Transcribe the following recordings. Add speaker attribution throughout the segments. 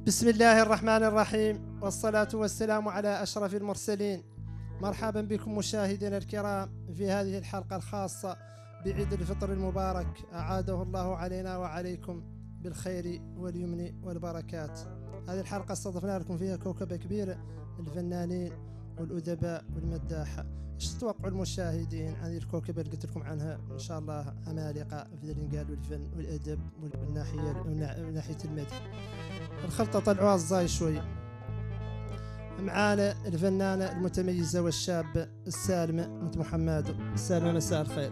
Speaker 1: بسم الله الرحمن الرحيم، والصلاة والسلام على أشرف المرسلين. مرحبا بكم مشاهدينا الكرام في هذه الحلقة الخاصة بعيد الفطر المبارك، أعاده الله علينا وعليكم بالخير واليمن والبركات. هذه الحلقة استضفنا لكم فيها كوكبة كبيرة من الفنانين والأدباء والمداحة. ايش تتوقعوا المشاهدين عن هذه الكوكبة اللي قلت لكم عنها؟ إن شاء الله عمالقة في الإنقال والفن والأدب والناحية المدح. الخلطة طلعوها الزاي شوي. معانا الفنانة المتميزة والشابة السالمة بنت محمد. السالمة مساء الخير.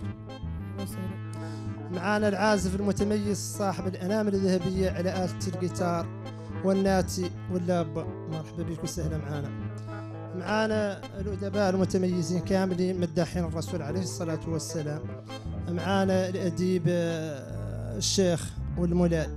Speaker 1: معانا العازف المتميز صاحب الأنامل الذهبية على آلة الجيتار والناتي واللابة. مرحبا بك وسهلا معانا. معانا الأدباء المتميزين كاملين مداحين الرسول عليه الصلاة والسلام. معانا الأديب الشيخ والمولاي.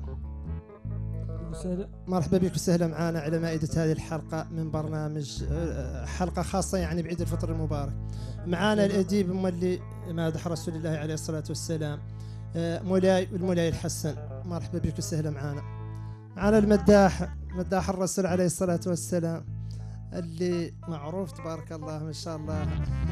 Speaker 1: مرحبا بك وسهلا معنا على مائدة هذه الحلقة من برنامج حلقة خاصة يعني بعيد الفطر المبارك. معنا الأديب مولي مادح رسول الله عليه الصلاة والسلام مولاي والمولاي الحسن. مرحبا بك وسهلا معنا. معنا مداح الرسول عليه الصلاة والسلام اللي معروف تبارك الله ما شاء الله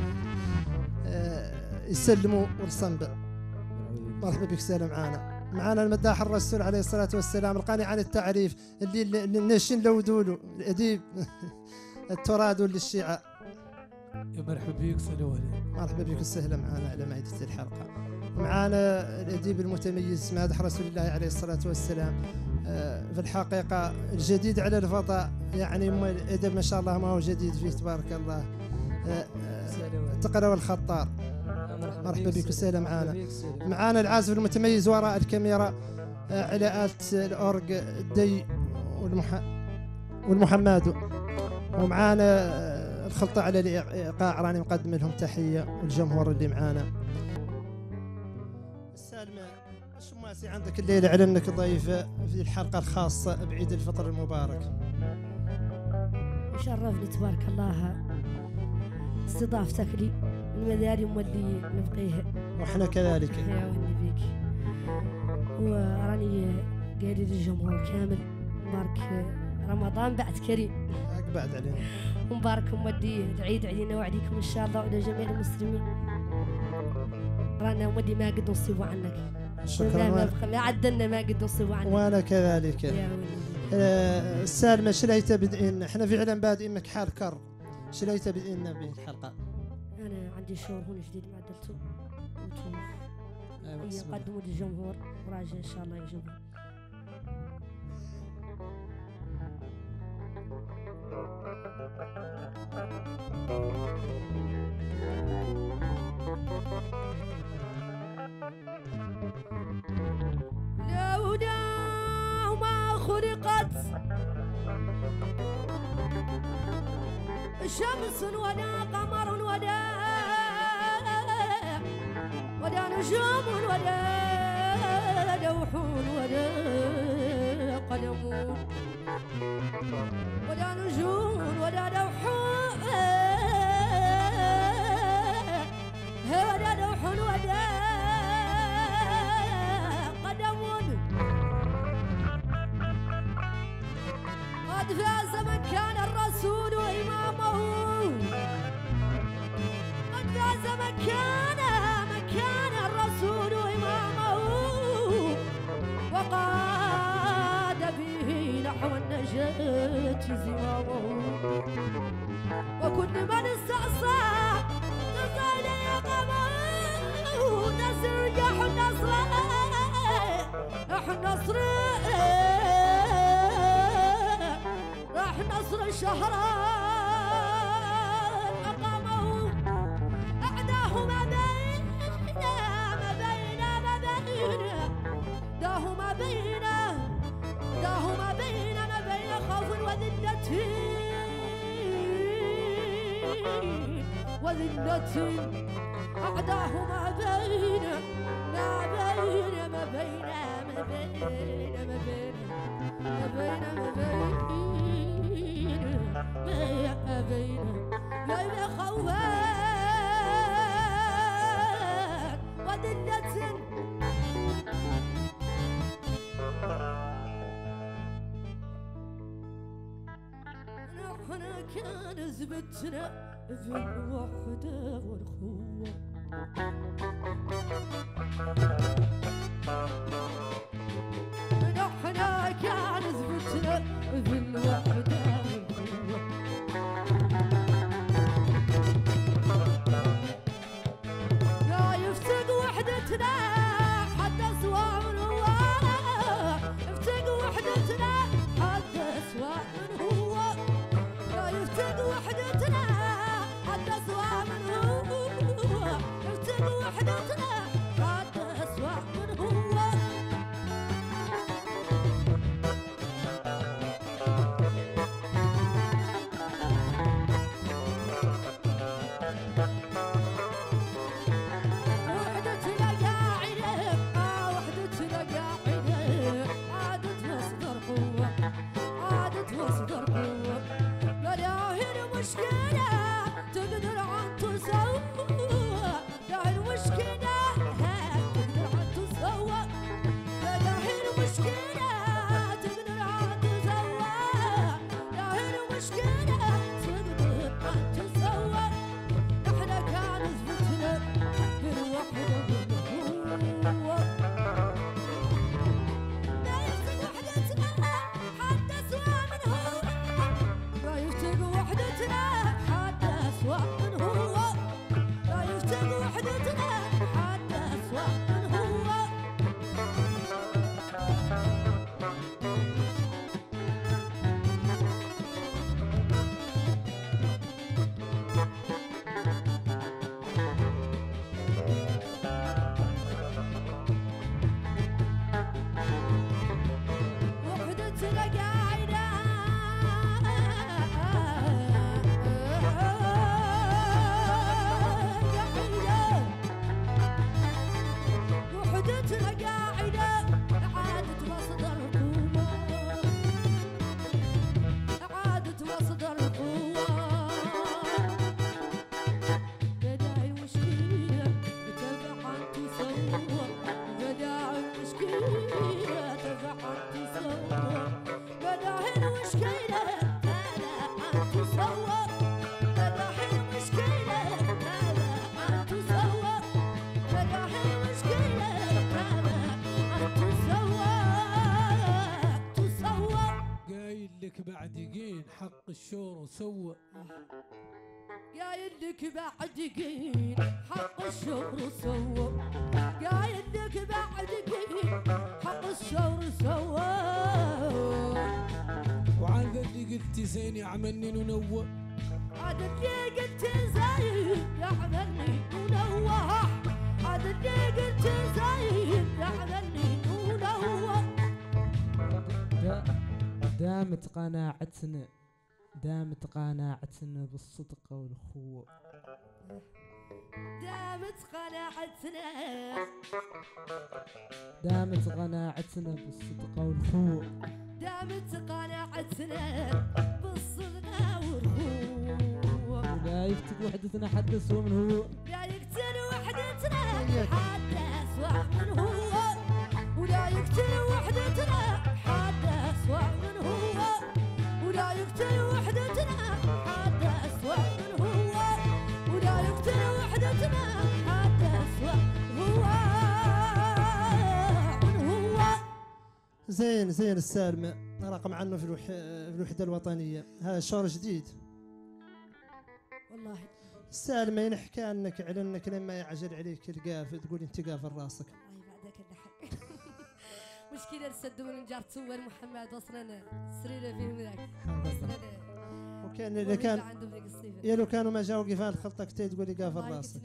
Speaker 1: يسلموا والصنبة. مرحبا بك وسهلا معنا. معنا المداح الرسول عليه الصلاة والسلام القانع عن التعريف اللي الناشين لودولو الأديب التراد للشيعة.
Speaker 2: يا مرحبا بك سلوى.
Speaker 1: مرحبا بك وسهلا معنا على مائدة الحلقة. معنا الأديب المتميز مادح رسول الله عليه الصلاة والسلام. في الحقيقة الجديد على الفضاء يعني الأدب ما شاء الله ما هو جديد فيه تبارك الله. تقرأ والخطار. مرحبا بك وسهلا معنا. معنا العازف المتميز وراء الكاميرا على آلة الأورج الدي والمحمد. ومعانا الخلطة على الإيقاع راني مقدم لهم تحية والجمهور اللي معانا. سالمة ايش ماسي عندك الليلة على انك ضيفة في الحلقة الخاصة بعيد الفطر المبارك؟
Speaker 3: يشرفني تبارك الله استضافتك لي المداري واللي نبقيه.
Speaker 1: واحنا كذلك
Speaker 3: يا ولي بيك. وراني قايل للجمهور كامل مبارك رمضان بعد كريم.
Speaker 1: بعد علينا.
Speaker 3: ومبارك مودي العيد علينا وعليكم ان شاء الله وعلى جميع المسلمين. رانا مودي ما قد نصيبوا عنك.
Speaker 1: شكرا.
Speaker 3: ما عدلنا ما قد نصيبوا عنك.
Speaker 1: وانا كذلك.
Speaker 3: يا ولي.
Speaker 1: سالمة شليت بدئنا احنا فعلا بادئين لك حال كر. شليت بدئنا به الحلقة.
Speaker 3: أنا عندي شهور هون جديد ما عدلته ونشوف يقدموا للجمهور وراجع إن شاء الله يجيبوا. لولا ما خلقت شمس ولا قمر ولا نجوم ولا لوح ولا قلم ولا نجوم ولا لوح ولا لوح ولا قلم قد فاز من كان الرسول إمامه. قد فاز من كان الرسول إمامه وقاد به نحو النجاة زمامه. وكل من استعصى تصل يقامه نصر رياح النصر راح نصر الشهران أقامه. أعداه ما بين داه ما بين خوف وذلة أعداه ما بين خوفان وذلة. احنا كان زبتنا في الوحدة والخوة احنا كان زبتنا في الوحدة والخوة لا يفتق وحدتنا حد أسوأ من هو يفتق وحدتنا حد أسوأ من هو لا يفتق وحدتنا حد أسوأ من هو يفتق وحدتنا حد أسوأ من هو
Speaker 2: حق الشور وسوى
Speaker 3: قايل لك بعد قين حق الشور وسوى قايل لك بعد قين حق الشور وسوى
Speaker 2: وعن ذا اللي قلت زين يعملني ونوى
Speaker 3: هذا اللي قلت زين يعملني ونوى هذا اللي قلت زين يعملني ونوى
Speaker 4: دامت قناعتنا بالصدق والخوة
Speaker 3: دامت قناعتنا
Speaker 4: بالصدق والخوة
Speaker 3: دامت قناعتنا بالصدق والخوة
Speaker 4: ولا يفتك وحدتنا حد أسوأ من هو
Speaker 3: لا يقتل وحدتنا حد أسوأ من هو ولا يقتل وحدتنا حد أسوأ من هو ولا يقتل وحدتنا حد أسوأ من هو ولا يقتل وحدتنا حد أسوأ من هو
Speaker 1: زين السالمة رقم عنه في الوحدة الوطنية. هذا شهر جديد
Speaker 3: والله.
Speaker 1: السالمة ينحكى عنك على انك لما يعجل عليك القاف تقول انت قافل راسك.
Speaker 3: الله بعدك الضحك. مشكلة السدون نجار تصور محمد وصلنا سريرة فيهم ذاك وصلنا وكان
Speaker 1: لو كانوا ما جاوا قفال خلطك تقولي قافل راسك.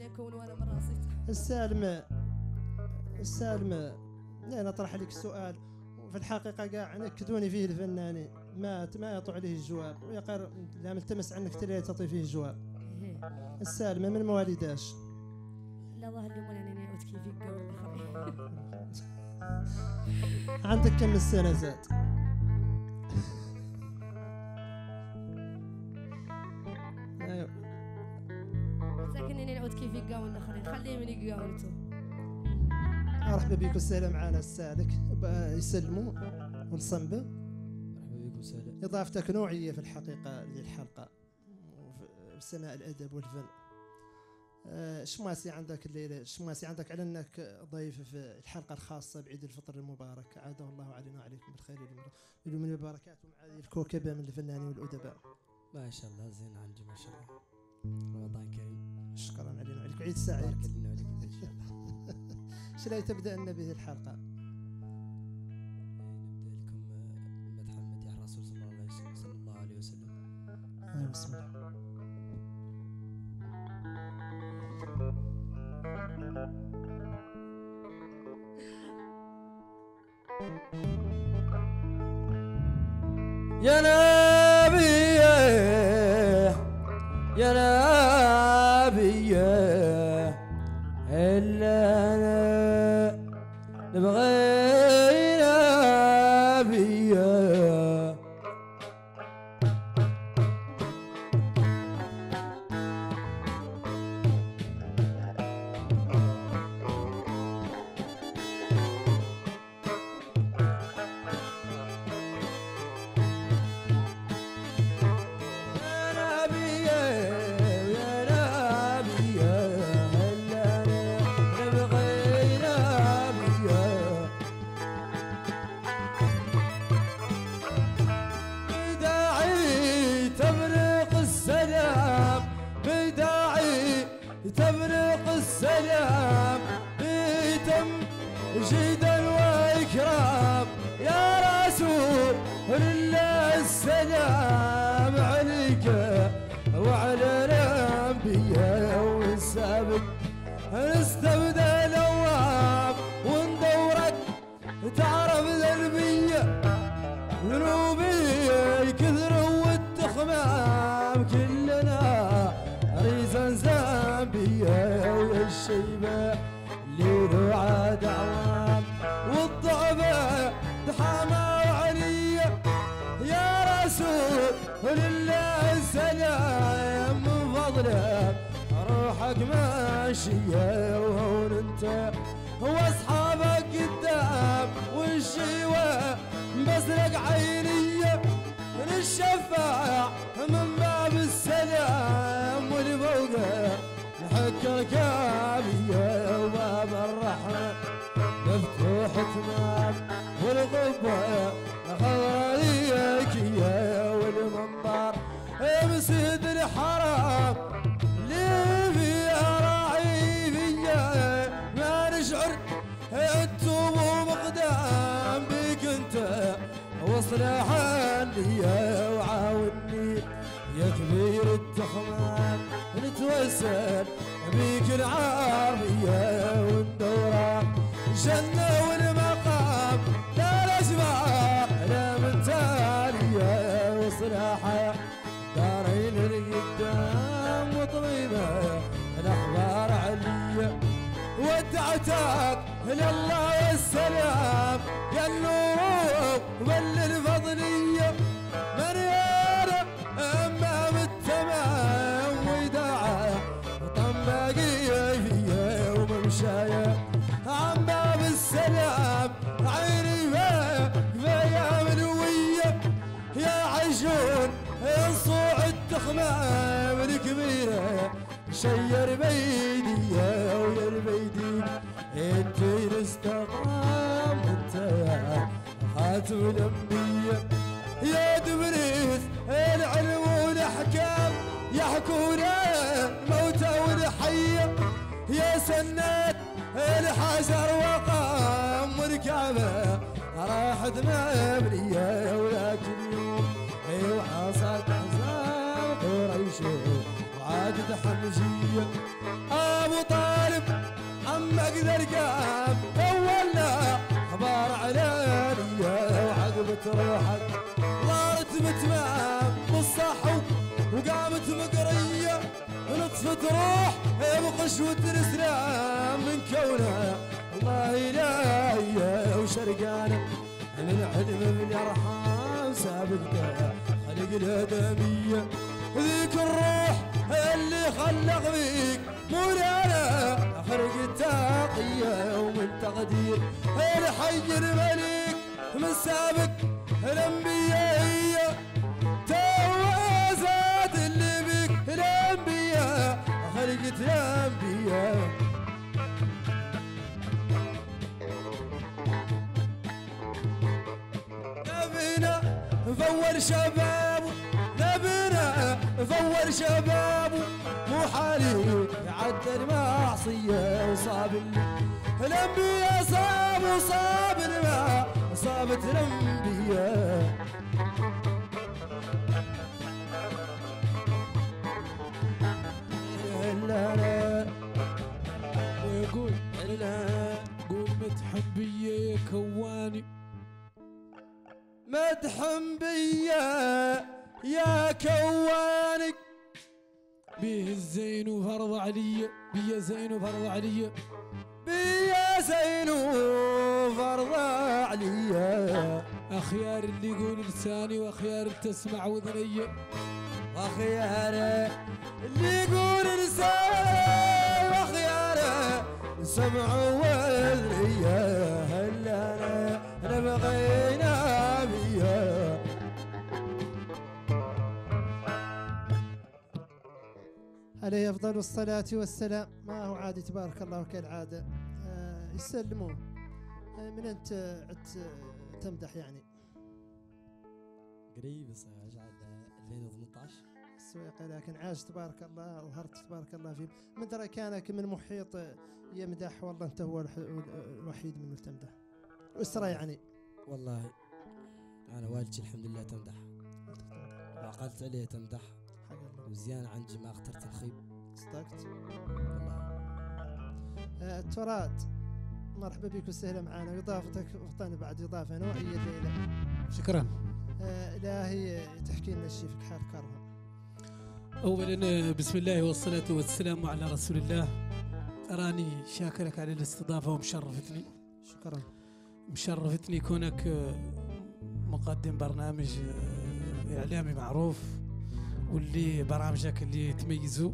Speaker 1: السالمة لا نطرح لك السؤال وفي الحقيقة قاع نكدوني فيه الفنانين ما يعطوا عليه الجواب ويقر لا ملتمس عنك تلي تعطي فيه الجواب. السالمة من مواليداش؟
Speaker 3: لا ظهر لي مولانا نعود كيف يقول.
Speaker 1: عندك كم السنة زاد؟ ايوه
Speaker 3: ساكنين نعود كيف يقاون الاخرين خليه من يقاونتو.
Speaker 1: مرحبا بك والسلام معنا السالك يسلموا ونصنبه.
Speaker 2: مرحبا بك وسهلا.
Speaker 1: إضافتك نوعية في الحقيقة للحلقة في سماء الأدب والفن. شماسي عندك الليلة، شماسي عندك على أنك ضيف في الحلقة الخاصة بعيد الفطر المبارك، عاده الله علينا وعليكم بالخير ومن البركات ومع هذه الكوكبة من الفنانين والأدباء.
Speaker 5: ما شاء الله زين عنجي ما شاء الله. رمضان كريم.
Speaker 1: شكرا علينا وعليك، عيد سعيد.
Speaker 5: بارك لنا وعليكم ان شاء الله.
Speaker 1: شو لا تبدأ لنا به الحلقة؟
Speaker 5: نبدا لكم مدح المديح الرسول صلى الله عليه وسلم.
Speaker 1: بسم الله.
Speaker 5: يا نبي يا نبي إلا أنا نبغي نبي تبرق السلام بيتم جدا وإكرام يا رسول الله السلام عليك وعلى الأنبياء والسابق نستبدأ الأواب وندورك تعرف ذنبية ذنوبي كثر والتخمام كلنا ريزا زامبيا ويا الشيبة الليل عاد عوام والضعبة دحامة وعلية يا رسول لله السلام من فضلك روحك ماشية وهون انت واصحابك قدام والشيوة بسرق عينية الشفاع من باب السلام والفوقه نحك الكابية وباب الرحمة مفتوح تمام والغبة خضريكية والمنبر مسجد الحرام اللي فيها راعي فيا ما نشعر التوب ومقدام بك انت واصلح النية وعاوني يا كبير التخمان نتوسل بيك العربية والدورة جنة والمقام لا الأشباح لا من تالية وصلاحة دارين القدام وطبيبة الأخبار علية ودعتك لله والسلام يا النور بل الفضلية مريانة أمام التمام وداعة وطن باقية فيها وممشاية عن باب السلام عيني فيا منوية يا عيشون صوع التخمام الكبيرة شير بيدي ويا البيدي انت الاستقام انت يا خاتم الانبياء يا دبريس العلم والاحكام يحكون الموتى والحيه يا سنات الحجر وقام والكعبه راحت مبنيه ولكن يوم وحصلت احزاب قريش وعادت حمزيه ابو طالب عمك ذرقام اولنا اخبار علانيه وعقبت روحك ضارت بتمام بالصح وقامت مقريه ونطفت روح بقشوة الاسلام من كونها الله الهي وشرقانه من علم من يرحم سابقته خلق الادميه ذيك الروح اللي خلق بيك مولانا خلق التقيه ومن تقدير الحي الملك من سابق الانبياء
Speaker 6: فول شبابه نبنا فول شبابه مو حالي عدى المعصية وصاب الأنبياء صاب الماء صابت الأنبياء لا
Speaker 2: ويقول قول مدحم بيا يا كواني
Speaker 6: مدحم بيا يا كواني
Speaker 2: بيه الزين وفرض علي بيا زين وفرض علي
Speaker 6: بيا زين وفرض علي
Speaker 2: أخيار اللي يقول لساني وأخيار اللي تسمع وذني
Speaker 6: وخياره اللي يقول لساني وخياره سمع وذريه هلا انا بغينا بيا
Speaker 1: عليه أفضل الصلاة والسلام. ما هو عادي تبارك الله كالعادة. يسلموا. من أنت تمدح يعني؟
Speaker 5: قريب صراحة 2018
Speaker 1: السويقة، لكن عاش تبارك الله، ظهرت تبارك الله فيه. من درى كانك من محيط يمدح، والله أنت هو الوحيد منه تمدح أسرة يعني.
Speaker 5: والله أنا والدتي الحمد لله تمدح وعقلت عليه تمدح
Speaker 1: حق الله
Speaker 5: وزيان عندي ما اخترت الخيب.
Speaker 1: صدقت
Speaker 5: والله
Speaker 1: التراد، مرحبا بك وسهلا معنا، وإضافتك وطن بعد إضافة نوعية الليلة.
Speaker 2: شكرا.
Speaker 1: إلهي تحكي لنا الشيء في حال كرهه.
Speaker 2: أولا بسم الله والصلاة والسلام على رسول الله. أراني شاكرك على الاستضافة ومشرفتني.
Speaker 1: شكرا.
Speaker 2: مشرفتني كونك مقدم برنامج إعلامي معروف، واللي برامجك اللي تميزوا.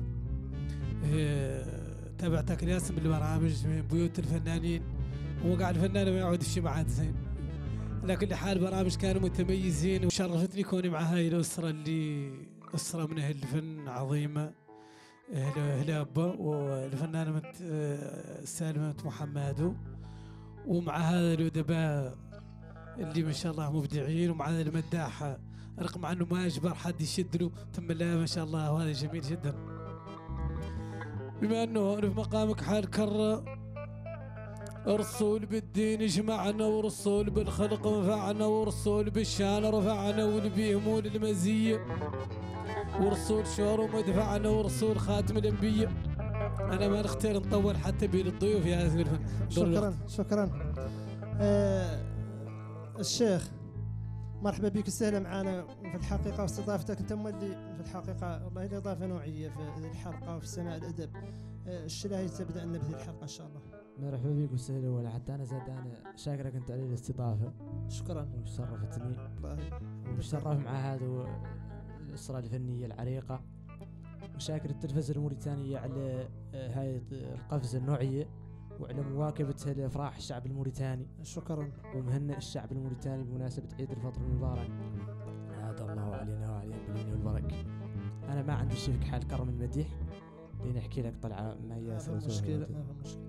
Speaker 2: تابعتك ناس من البرامج من بيوت الفنانين، ووقع الفنان ما يعود الشيء بعد زين، لكن حال برامج كانوا متميزين. وشرفتني كوني مع هاي الأسرة اللي أسرة من أهل الفن عظيمة، أهل أبا والفنانة سالمة محمد، ومع هذا الأدباء اللي ما شاء الله مبدعين، ومع هذا المداحة رغم عنه ما يجبر حد يشد له، ثم لا ما شاء الله، وهذا جميل جدا. بما أنه في مقامك حال كرة، الرسول بالدين جمعنا، والرسول بالخلق نفعنا، والرسول بالشان رفعنا، والبيهمول المزية، ورسول شهر ومدفعنا، ورسول خاتم الانبياء. انا ما نختار نطول حتى بين الضيوف يا هذا الفن.
Speaker 1: شكرا شكرا. الشيخ مرحبا بك وسهلا معنا. في الحقيقه واستضافتك انت مولي في الحقيقه والله الاضافه نوعيه في الحلقه وفي سماع الادب. الشلاهي تبدا لنا بهذه الحلقه ان شاء الله.
Speaker 4: مرحبا بك وسهلا. ولا حتى انا زاد انا شاكرك انت على الاستضافه.
Speaker 1: شكرا.
Speaker 4: وشرفتني
Speaker 1: الله
Speaker 4: ومشرف مع هذا الاسره الفنيه العريقه، وشاكر التلفزه الموريتانيه على هاي القفزه النوعيه وعلى مواكبتها لافراح الشعب الموريتاني.
Speaker 1: شكرا.
Speaker 4: ومهنئ الشعب الموريتاني بمناسبه عيد الفطر المبارك. هذا الله علينا وعليهم باليمين والبركه. انا ما عندي شيء في حال كرم المديح، لين احكي لك طلعه ما هي
Speaker 1: مشكله. ما في مشكله.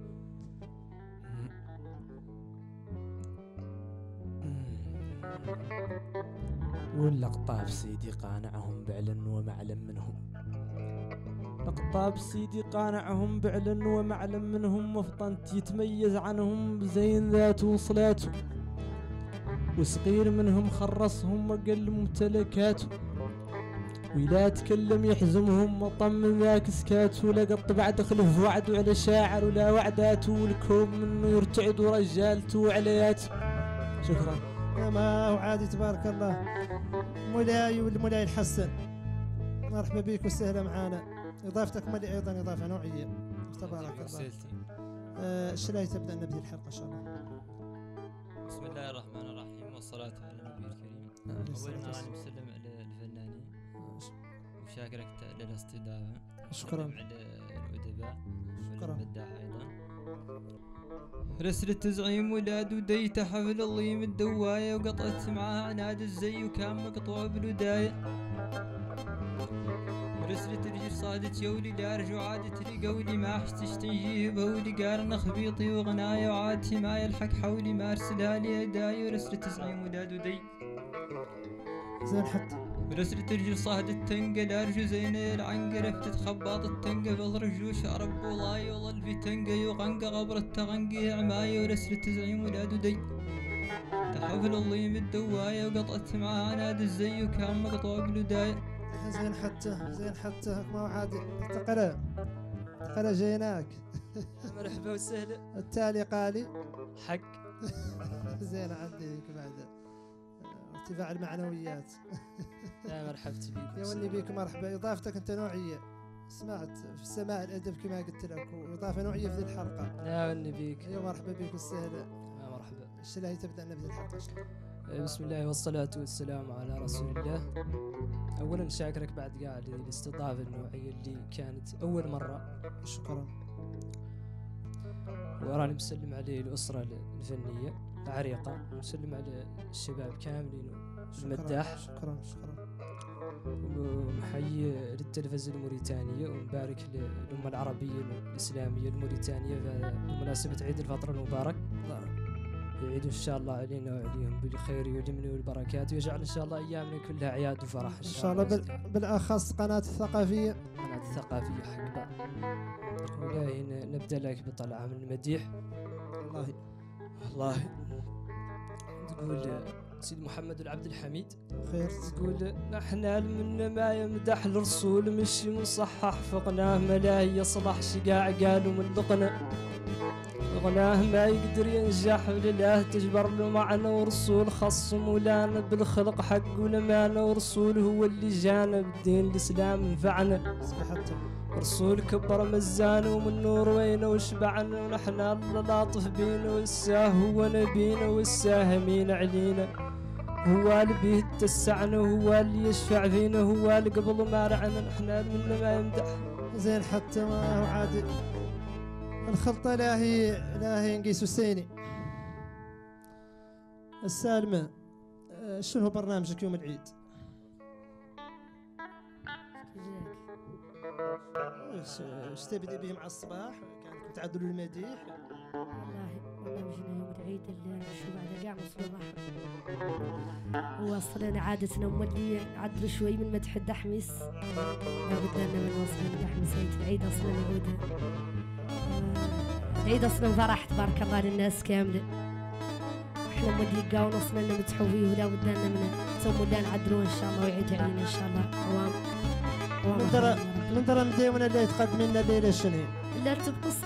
Speaker 4: واللقطاب سيدي قانعهم بعلن ومعلم منهم. لقطاب سيدي قانعهم بعلن ومعلم منهم، وفطنت يتميز عنهم بزين ذاته وصلاته، وصغير منهم خرصهم وقل ممتلكاته، ولا تكلم يحزمهم وطمن ذاك سكاته، لقط بعد خلف وعد على شاعر ولا وعداته، والكوم منه يرتعد ورجالته وعلياته. شكرا.
Speaker 1: ما هو عادي تبارك الله. مولاي والمولاي الحسن مرحبا بك وسهلا معنا. اضافتك ملي ايضا اضافه نوعيه تبارك الله. الشلاي تبدا لنا بهذه الحلقه ان شاء الله.
Speaker 5: بسم الله الرحمن الرحيم والصلاة على النبي الكريم. أولا أنا مسلم على الفنانين وشاكرك على الاستضافة.
Speaker 1: شكرا.
Speaker 5: على الأدباء
Speaker 1: شكرا.
Speaker 5: أيضا. رسل التزعيم ولاد وديت حفل الضيم الدواية، وقطعت معها عناد الزي وكان مقطوع بالوداية. رسلت الجر صادت يولي دارج وعادت لي قولي ما حشتش تنجيه بولي قارن خبيطي وغناية، وعادتي ما يلحق حولي ما ارسلها لي هدايا. رسلت تزعيم ولاد ودي
Speaker 1: زين حتى
Speaker 5: ورسلت رجل صهد التنقة لارجو زين العنقرة تتخبط التنقة بالرجو شارب ولاي وظل في تنقة يغنقة غبر التغنقة عماية ورسلت تزعيم ولاد دي تحفل الليم بالدواية وقطعت معاه نادي الزي وكان مقطوع بلداية.
Speaker 1: زين حتى ما هو عادي. تقرا جيناك.
Speaker 4: مرحبا وسهلا.
Speaker 1: التالي قالي
Speaker 4: حق.
Speaker 1: زين عندك بعد ارتفاع المعنويات.
Speaker 4: يا مرحبتي بيك.
Speaker 1: يا ولي بيك مرحبا. اضافتك انت نوعيه، سمعت في السماء الادب كما قلت لك، واضافه نوعيه في ذي الحلقه.
Speaker 4: يا ولي بيك.
Speaker 1: يا مرحبا بيك وسهلا.
Speaker 4: يا مرحبا.
Speaker 1: ايش اللي تبدا لنا بذي الحلقه؟
Speaker 4: بسم الله والصلاة والسلام على رسول الله. أولا شاكرك بعد قاعد الاستضافة النوعية اللي كانت أول مرة.
Speaker 1: شكرا.
Speaker 4: وراني مسلم عليه الأسرة الفنية العريقة، مسلم على الشباب كاملين المداح.
Speaker 1: شكرا.
Speaker 4: ومحيي للتلفزيون الموريتانية، ومبارك للأمة العربية الإسلامية الموريتانية بمناسبة عيد الفطر المبارك. يعيد إن شاء الله علينا وعليهم بالخير واليمن والبركات، ويجعل إن شاء الله أيامنا كلها عياد وفرح
Speaker 1: إن شاء الله. بالأخص قناة الثقافية.
Speaker 4: قناة الثقافية حق ولاهي نبدأ لك بطلعة من المديح. والله تقول سيد محمد العبد الحميد
Speaker 1: خير،
Speaker 4: تقول نحن من ما يمدح الرسول مشي مصحح فقناه ملاهي يصلح شقاع قالوا من لقنا غناه ما يقدر ينجح لله تجبر له معنا ورسول خص مولانا بالخلق حق ولمانا ورسول هو اللي جانا بالدين الإسلام انفعنا رسول كبر مزانا ومن نور وين وشبعنا ونحن الله لاطف بينا والساه هو نبينا والساهمين علينا هو اللي بيه تسعنا هو اللي يشفع فينا هو اللي قبل ما رعنا نحن من ما يمدح.
Speaker 1: زين حتى ما هو عادي. الخلطة لاهي نقيس السيني. السالمة، شنو برنامجك يوم العيد؟ ايش تبدي به مع الصباح؟ كانكم تعدلوا المديح؟
Speaker 3: والله برنامجنا يوم العيد اللي شو بعد قاع مصباح وصلنا عادتنا مولي نعدلوا شوي من مدح الدحميس. لا بدنا من وصل الدحميس عيد العيد اصلا نعود العيد اصلا فرح تبارك الله للناس كامله. احنا مولي قاو اصلا نمدحوا فيه ولا بدنا من ثم ولا نعدلوه ان شاء الله ويعيد علينا ان شاء الله. عوام
Speaker 1: من ترى مديونا اللي تقدم لنا ليله شنو؟
Speaker 3: لا تبقص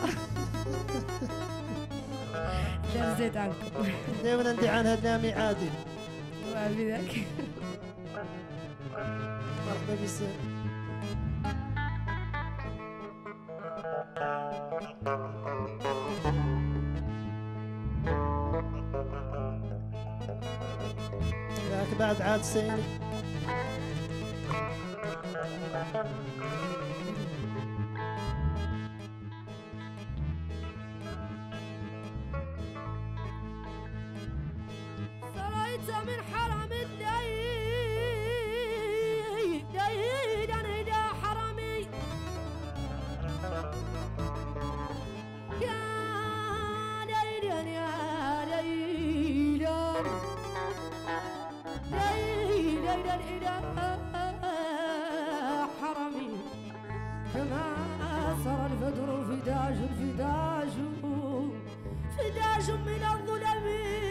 Speaker 3: لا زيد عنكم
Speaker 1: مديونا ندي عنها نامي عادي.
Speaker 3: ما بذاك.
Speaker 1: مرحبا بسم. ذاك بعد عاد سيني.
Speaker 3: صريت من حرم الليل ليلا إلى حرمي يا ليلا يا ليلا ليلا إلى حرمي كما صار الفجر فداج من الظلم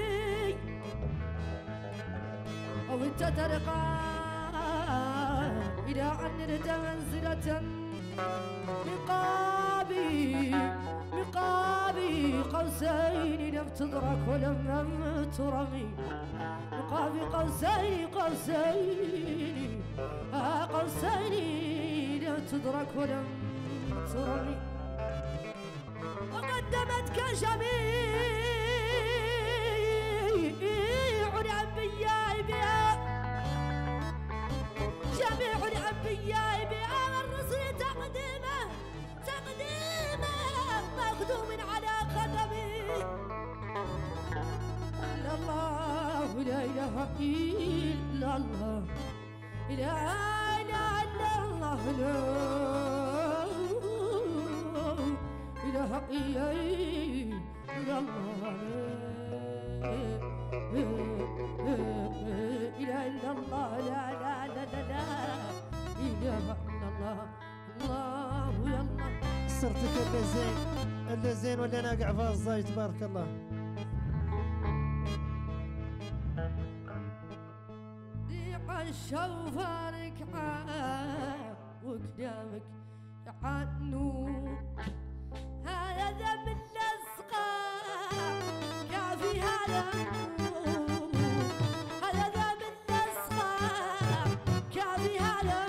Speaker 3: أو أنت ترقى إلى أن نلت منزلة مقابي قوسين لم تدرك ولم ترمي مقابي قوسين لم تدرك ولم ترمي وقدمتك جميع الأنبياء بها جميع الأنبياء بها والرسل تقديمه مخدوم على قدمي. إلا الله لا إله إلا الله لا إله إلا الله لا إله إلا الله إله إلا الله لا لا لا لا لا إله إلا الله الله يلا
Speaker 1: صرتك اللي زين ولا ناقع في الزاي تبارك الله.
Speaker 3: الشوفارك وقدامك عنو هذا ذنب الأصغر كافي هذا هذا ذنب الأصغر كافي هذا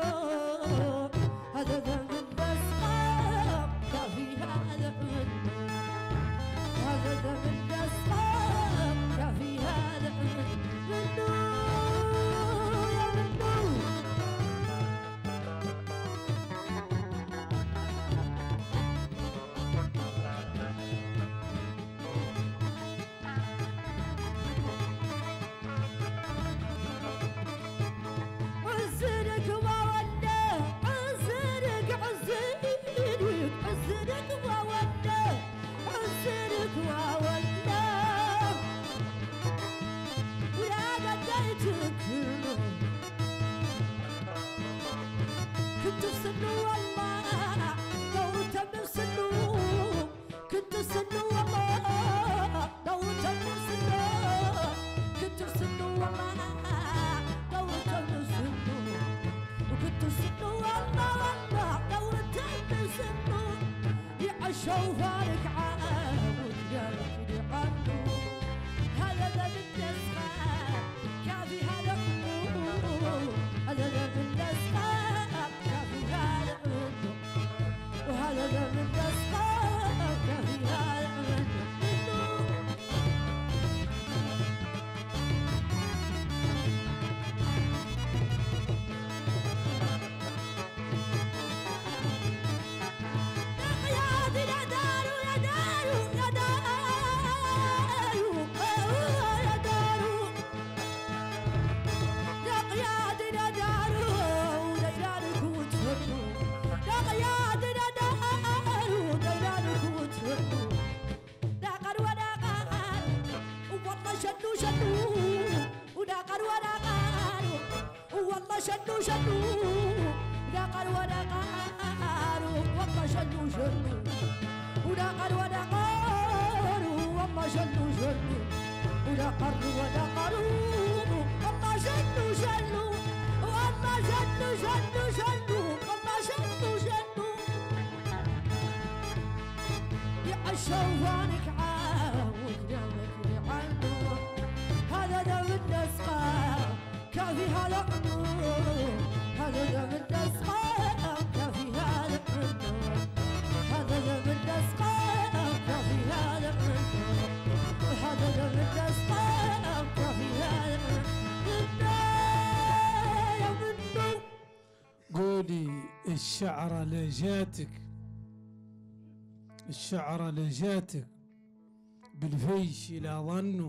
Speaker 3: هذا ذنب الأصغر كافي هذا هذا ذنب الأصغر كافي هذا منو يا منو عزرك ما ولا عزرك عزرك عزرك ما ولا عزرك ما ولا ويا قديتك كنت بسنو والله دورت بسنو كنت بسنو والله دورت بسنو كنت بسنو والله دورت بسنو وكنت بسنو والله والله دورت بسنو يعشوا فارك عاود قالك لي عنو هذا ذا بالنسخة كافي هذا هذا ذا بالنسخة كافي هذا وهذا ذا بالنسخة كافي هذا يا دي يا دارو يا دارو يا دارو يا دارو يا قيادي يا دارو ديرانك وتفرو يا قيادي يا دارو ديرانك وتفرو داقر وداقر والله شدو شدو وداقر وداقر والله شدو شدو داقر وداقر والله شدو شدو وداقر وداقر والله شدو شدو وداقر وداقر والله شدو شدو والله شدو شدو شدو والله شدو شدو يعشوفانك عاود دمك لعنو هذا دم النسخة كافي هذا عنو هذا دم النسخة كافي هذا عنو هذا دم النسخة كافي هذا عنو هذا دم النسخة كافي هذا عنو يا منو
Speaker 2: قولي الشعرة لجاتك الشعرة لجاتك بالفيش لا ظنوا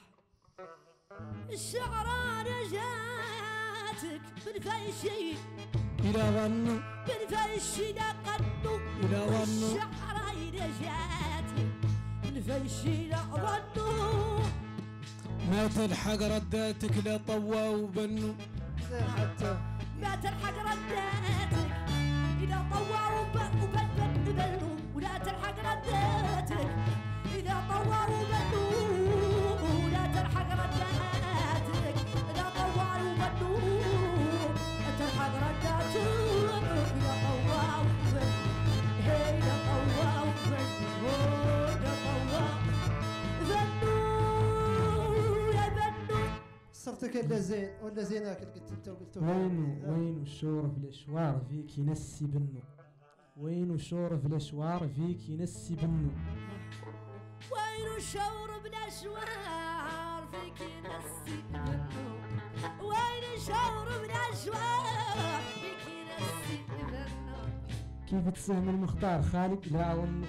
Speaker 3: الشعرة رجاتك بالفيشي
Speaker 2: إلى ظنوا
Speaker 3: بالفيشي لقدو
Speaker 2: إلى ظنوا
Speaker 3: الشعرة رجاتك بالفيشي لقدو
Speaker 2: ما تلحق رداتك لا طوا وبنوا
Speaker 1: زين حتى
Speaker 3: ما تلحق رداتك إذا طوى وبنوا ولا تلحق رداتك إذا طوى وبنوا ولا تلحق رداتك إذا طوى وبنوا لا تلحق رداتك إذا طوى وبنوا إذا طوى وبنوا إذا طوى بنوا يا بنوا
Speaker 1: صرتك اللي زين ولا زيناك اللي قلت انت وقلتوا
Speaker 4: وين الشورى في الاشوار فيك ينسي بنو وين الشورى في الاشوار فيك ينسي بنو
Speaker 3: وين الشور بالاشوار فيك ينسي بنو وين الشور بالاشوار فيك ينسي بنو
Speaker 4: كيف تسهم المختار خالق لا أظن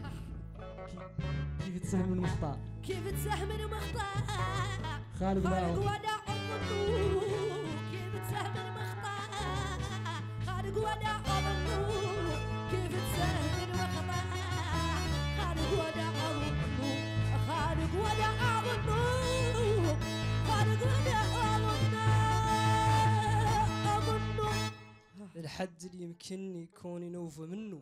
Speaker 4: كيف تسهم المختار
Speaker 3: كيف تسهم المختار
Speaker 4: خالق لا
Speaker 3: خالق
Speaker 4: أظن
Speaker 3: ودع أمه كيف تسهم المختار خالق ودع أمه كيف تسهم المختار خالق ودع أمه خالق ودع أمه
Speaker 7: الحد اللي يمكنني يكون ينوف منه،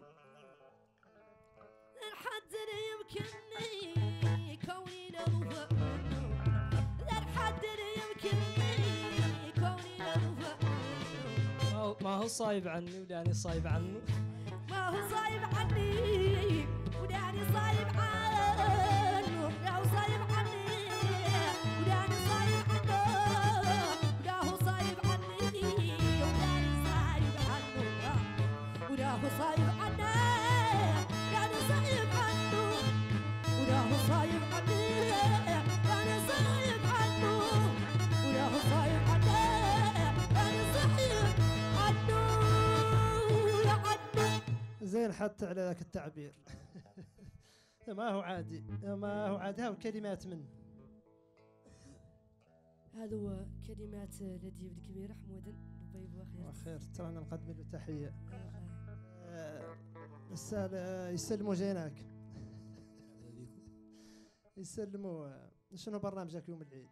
Speaker 3: الحد اللي يمكنني كوني نوفى منه، الحد اللي يمكنني كوني نوفى منه.
Speaker 7: ما هو صايب عني ولاني صايب عنه،
Speaker 3: ما هو صايب عني ولاني صايب عنه، لا هو صايب عني ولاني صايب عنه، لا هو صايب عني ولاني صايب عنه، ولا هو صايب عنه لاني صايب عنه، ولا هو صايب عني لاني صايب عنه، ولا هو صايب عني لاني صايب عنه يا عنه.
Speaker 1: زين حتى على ذاك التعبير. ما هو عادي، ما هو عادي. هاو كلمات من
Speaker 3: هذا هو كلمات لديب الكبير حمود لبيب وخير.
Speaker 1: وخير. ترانا نقدم له تحيه. يسلموا جيناك. يسلموا. شنو برنامجك يوم العيد؟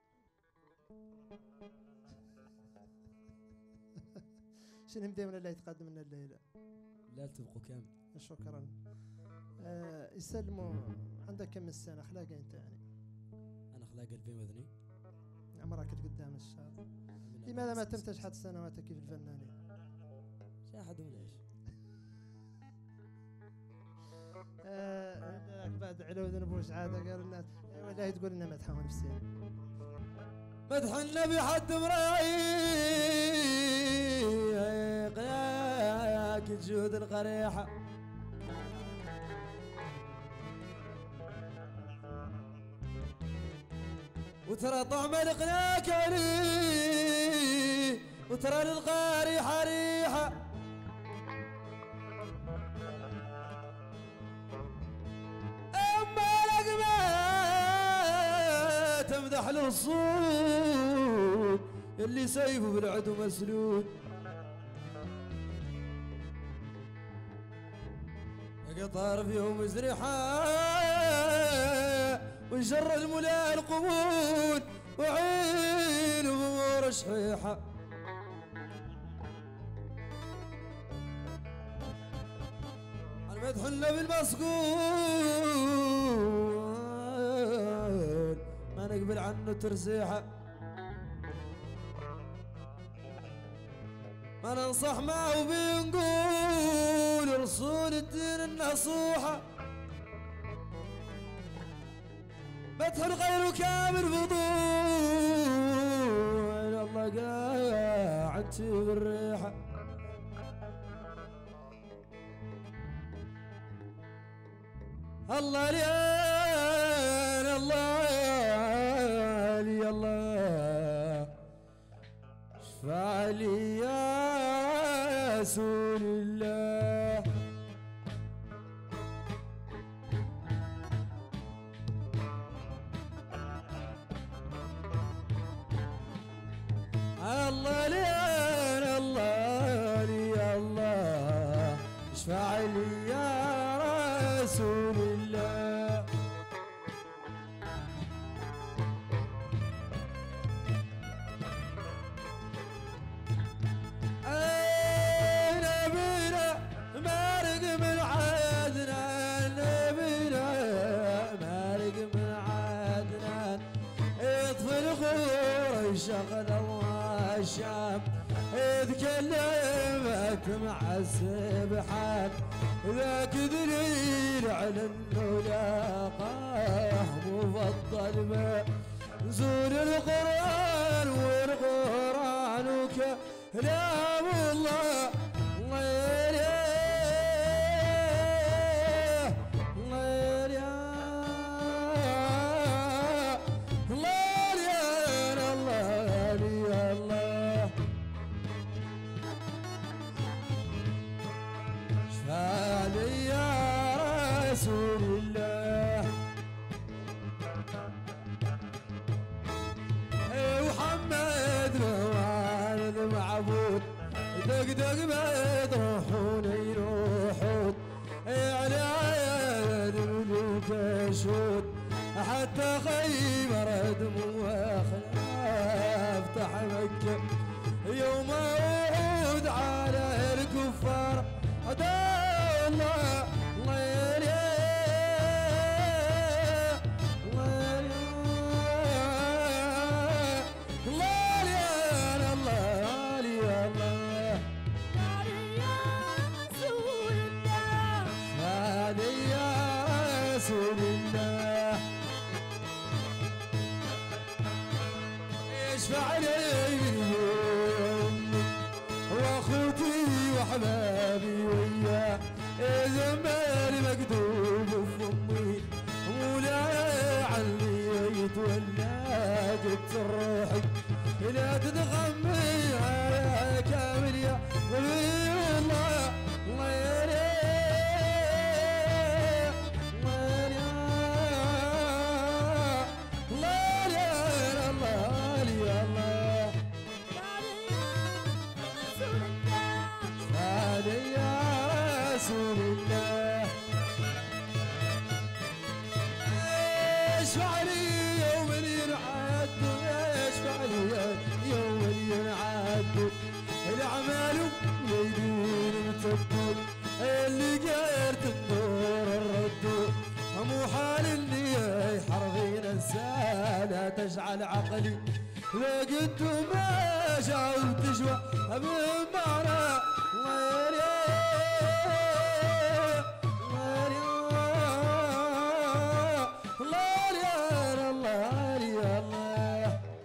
Speaker 1: شنو مديونا اللي يتقدم لنا الليله؟
Speaker 6: لا تبقوا كامل.
Speaker 1: شكرا. يسلموا. عندك كم السنه اخلاقي انت يعني؟
Speaker 6: انا اخلاق 2002.
Speaker 1: عمرك قدام الشهر. لماذا ما تم تشحت سنواتك في الفنانين؟
Speaker 6: شاهد مليش.
Speaker 1: بعد علو ذنبوش عاده قال الناس ولا تقول لنا مدحه نفسيا.
Speaker 6: مدح النبي حد مريق ياك جود القريحة، وترى طعم القناك لي، وترى للقارحة ريحة، أما لك ما تمدح للصوت اللي سيفه بالعدو مسلول. قطار في يوم مزرحة وانشر الملا القبول، وعين بمور شحيحة. المدح النبي المسكون ما نقبل عنه ترسيحة، ما ننصح معه بنقول رسول الدين النصوحة. مدح الغير كامل فضول، الله قاعد تشوف الريحة. الله ليان الله لي الله شفع لي يا رسول الله. الله ليان الله لي الله شفع لي يا رسول الله. نبينا مارق من عدنان، نبينا مارق من عدنان، يطفي الغور يشغل الله الشام، إذ كلمت مع السبحان، ذاك دليل على انه لاقاه مفضل ما نزول القران، والقران كلام الله. الله يليه الله يليه الله يليه الله يليه الله شفع لي يا رسول الله. محمد موالد معبود، دق بيروحون يروحون على عياد الملوك شود، حتى خيبر دموع خلاف فتح مكة يوم وعود على لا تتغمي على كامل يا ولي الله الله يا ريت الله يا الله يا الله يا الله علي يا رسول الله اشفع لي يوم ينعاد اشفع لي يوم ينعاد الاعمال يدين متبون اللي قارت النور الردود مو حال اللي يحرغين السالة تجعل عقلي لقيت ما جاء وتجوى بمعنى الله يا الله يا الله يا الله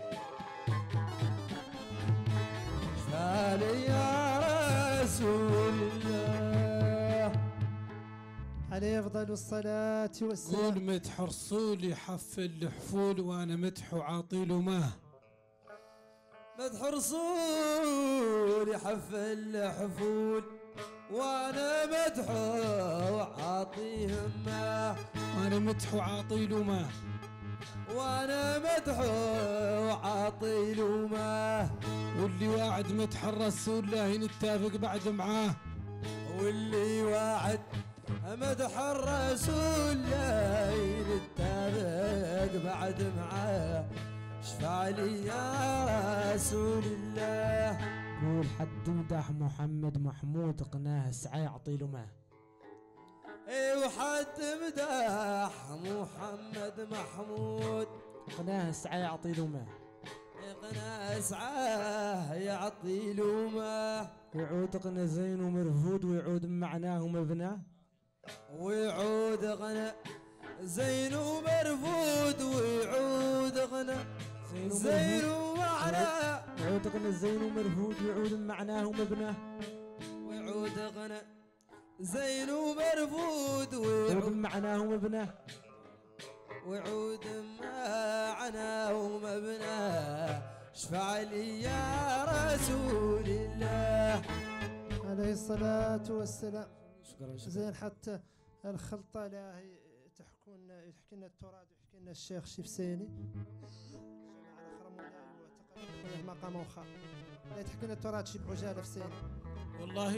Speaker 6: فالي يا رسول الله
Speaker 1: عليه أفضل الصلاة والسلام.
Speaker 2: قول مدح رسولي حفل الحفول وانا مدح عاطيل ماه.
Speaker 6: مدح رسول يحفل حفول وانا مدحه وعاطيهم ماه
Speaker 2: وانا مدح عاطيل ماه.
Speaker 6: وانا مدحه وعاطيل ماه
Speaker 2: واللي واعد مدح الرسول لا نتفق بعد معاه.
Speaker 6: واللي واعد مدح الرسول لا نتفق بعد معاه. اشفع لي يا رسول الله.
Speaker 4: قول حد مدح محمد محمود قناه سعى يعطي له ماه.
Speaker 6: اي وحد مدح محمد محمود
Speaker 4: قناه سعى يعطي له ماه.
Speaker 6: قناه سعاه يعطي له ماه.
Speaker 4: ويعود قنا زين ومرفود ويعود معناه ومبناه.
Speaker 6: ويعود غنى زين ومرفود ويعود غنى زين ومعناه.
Speaker 4: ويعود قنا زين ومرفود ويعود معناه ومبناه.
Speaker 6: ويعود غنى زين ومرفود
Speaker 4: ويعود معناه ومبناه.
Speaker 6: ويعود معناه ومبناه. اشفع لي يا رسول الله
Speaker 1: عليه الصلاة والسلام.
Speaker 6: شكرا
Speaker 1: زين حتى الخلطة لا يحكي لنا التراث ويحكي لنا الشيخ شفسيني على خرم ولا المقام وخا لا تحكي لنا التراث شي بعجالة فسيني.
Speaker 2: والله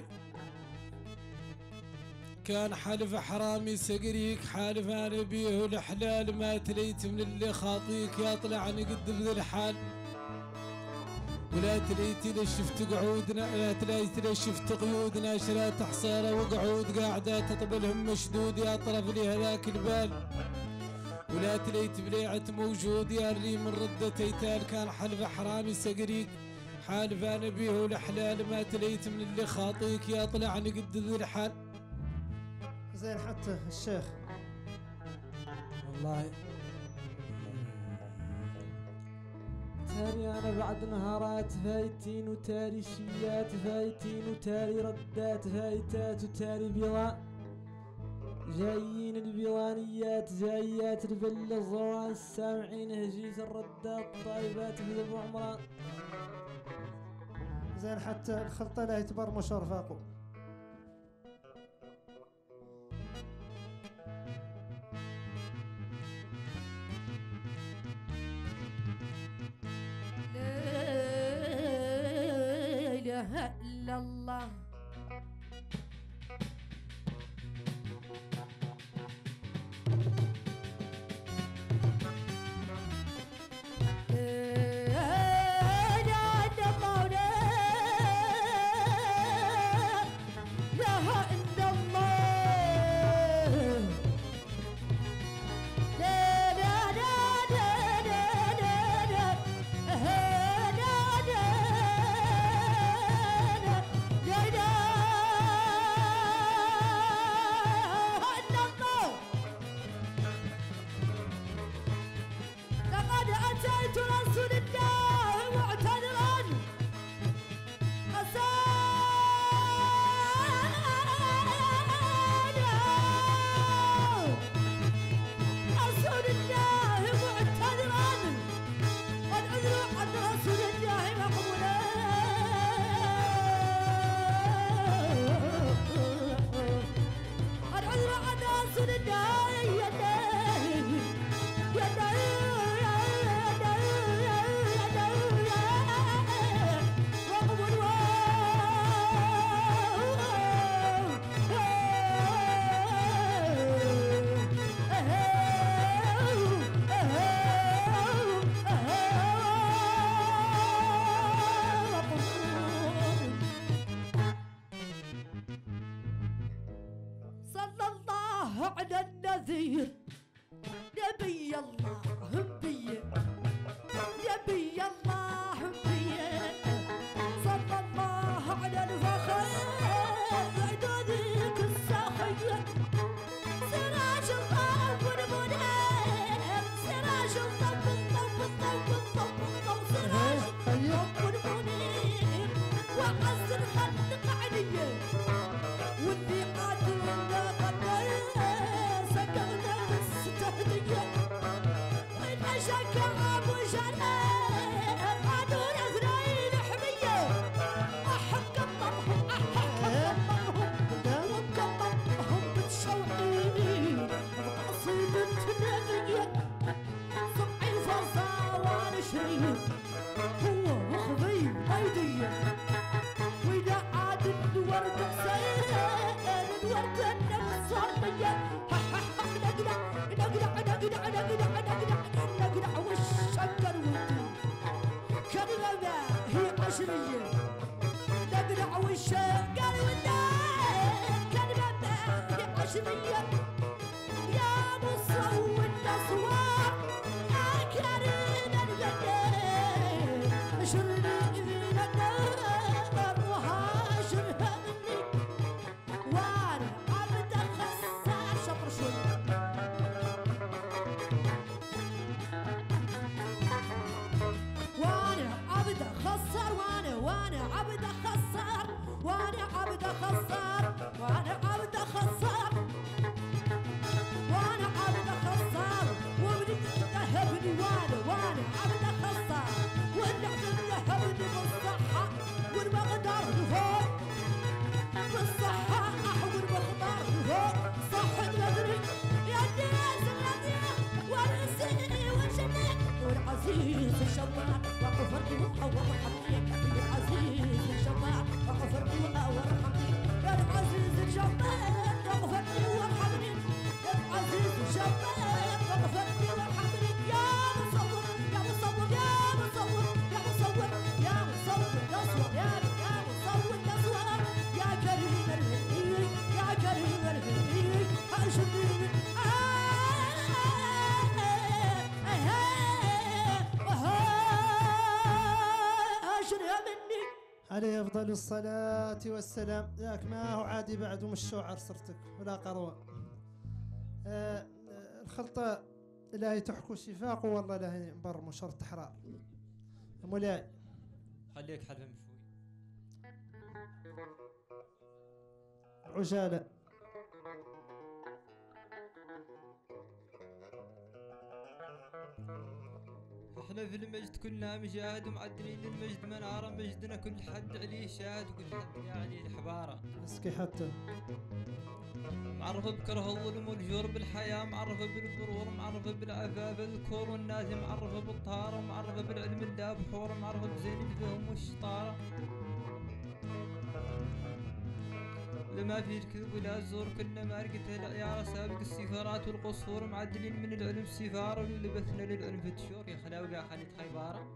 Speaker 2: كان حلف حرامي سقريك حالف انا بيه الحلال ما تليت من اللي خاطيك يا طلعني قد بذا الحال. ولا تليتي لا شفت قعودنا لا تليتي لا شفت قيودنا شرات حصيره وقعود قاعده تطبلهم مشدود يا طرف لي هذاك البال. ولا تليت بليعة موجود يا ري من ردة تيتال كان حلف حرامي سقريك حالف انا بيه الحلال ما تليت من اللي خاطيك يا طلعني قد ذي الحال.
Speaker 1: زين حتى الشيخ
Speaker 4: والله تاري انا بعد نهارات فايتين وتاري شيات فايتين وتاري ردات فايتات وتاري بيضان جايين البيضانيات جايات الفلة الزوان السامعين هجيت الردات طايبات في ابو عمران.
Speaker 1: زين حتى الخلطة لا يتبرمش رفاقه.
Speaker 3: لا إله إلا الله. Yeah. على النذير نبي الله هبيه نبي الله هبيه صلى الله على الفخر عدودك الساخيه سراج الطب والمنير سراج الطب الطب الطب الطب الطب سراج الطب والمنير وعز الخلق عليه واللي عادلنا قدر سكرنا بالستهديه وين اجاك ابو جلال قانون اثنين حميه احق قمرهم وقمرهم بتشوقين بقصيدة نبيه صبعي فصاوان شريف هو مخبي ايديه وإذا عاد الورد حسين الورد النفس صرمية نقلع نقلع نقلع نقلع نقلع نقلع والشجر ودي كلمة هي عشرية نقلع والشجر ودي كلمة هي عشرية يا مصور الأصوات يا كريم الجنين شرني من النار وهاجرها مني وانا عبد الخسار شطر شوي وانا عبد خسار وانا عبد خسار وانا عبد خسار وانا عبد خسار وانا عبد خسار وابني ذهبني وانا عبد خسار والنعم ذهبني بالصحة والمقدار فوق بالصحة والمقدار فوق صح المدري يا الناس الذي ورثني وجنك والعزيز الشباب وقفرت وارحمني العزيز الشباب وقفرت وارحمني يا العزيز الشباب وقفرت وارحمني يا العزيز الشباب وقفرت وارحمني يا مصور يا مصور يا مصور يا مصور يا مصور تصور يا مصور تصور يا كريم الهدي يا كريم الهدي اشدني اشرها مني
Speaker 1: عليه أفضل الصلاة والسلام. ذاك ما هو عادي بعد ومش شوعر صرتك ولا قروة. الخلطة لا تحكو شفاق والله لا برمو شرط حرار مولاي.
Speaker 5: خليك حلم شوي
Speaker 1: عجالة
Speaker 5: احنا في المجد كلنا مجاهد ومعدلين للمجد منارة مجدنا كل حد عليه شاهد وكل حد عليه الحبارة
Speaker 1: اسكي حتى
Speaker 5: معرفة بكره الظلم والجور بالحياة معرفة بالغرور معرفة بالعفاف الذكور والناس معرفة بالطهارة معرفة بالعلم الله بحور معرفة بزين الفهم والشطارة لما في الكذب ولا الزور كلنا مارقة العيار سابق السفارات والقصور معدلين من العلم السفارة ولبثنا للعلم في الشور يا خلاوقة خليت خيبارة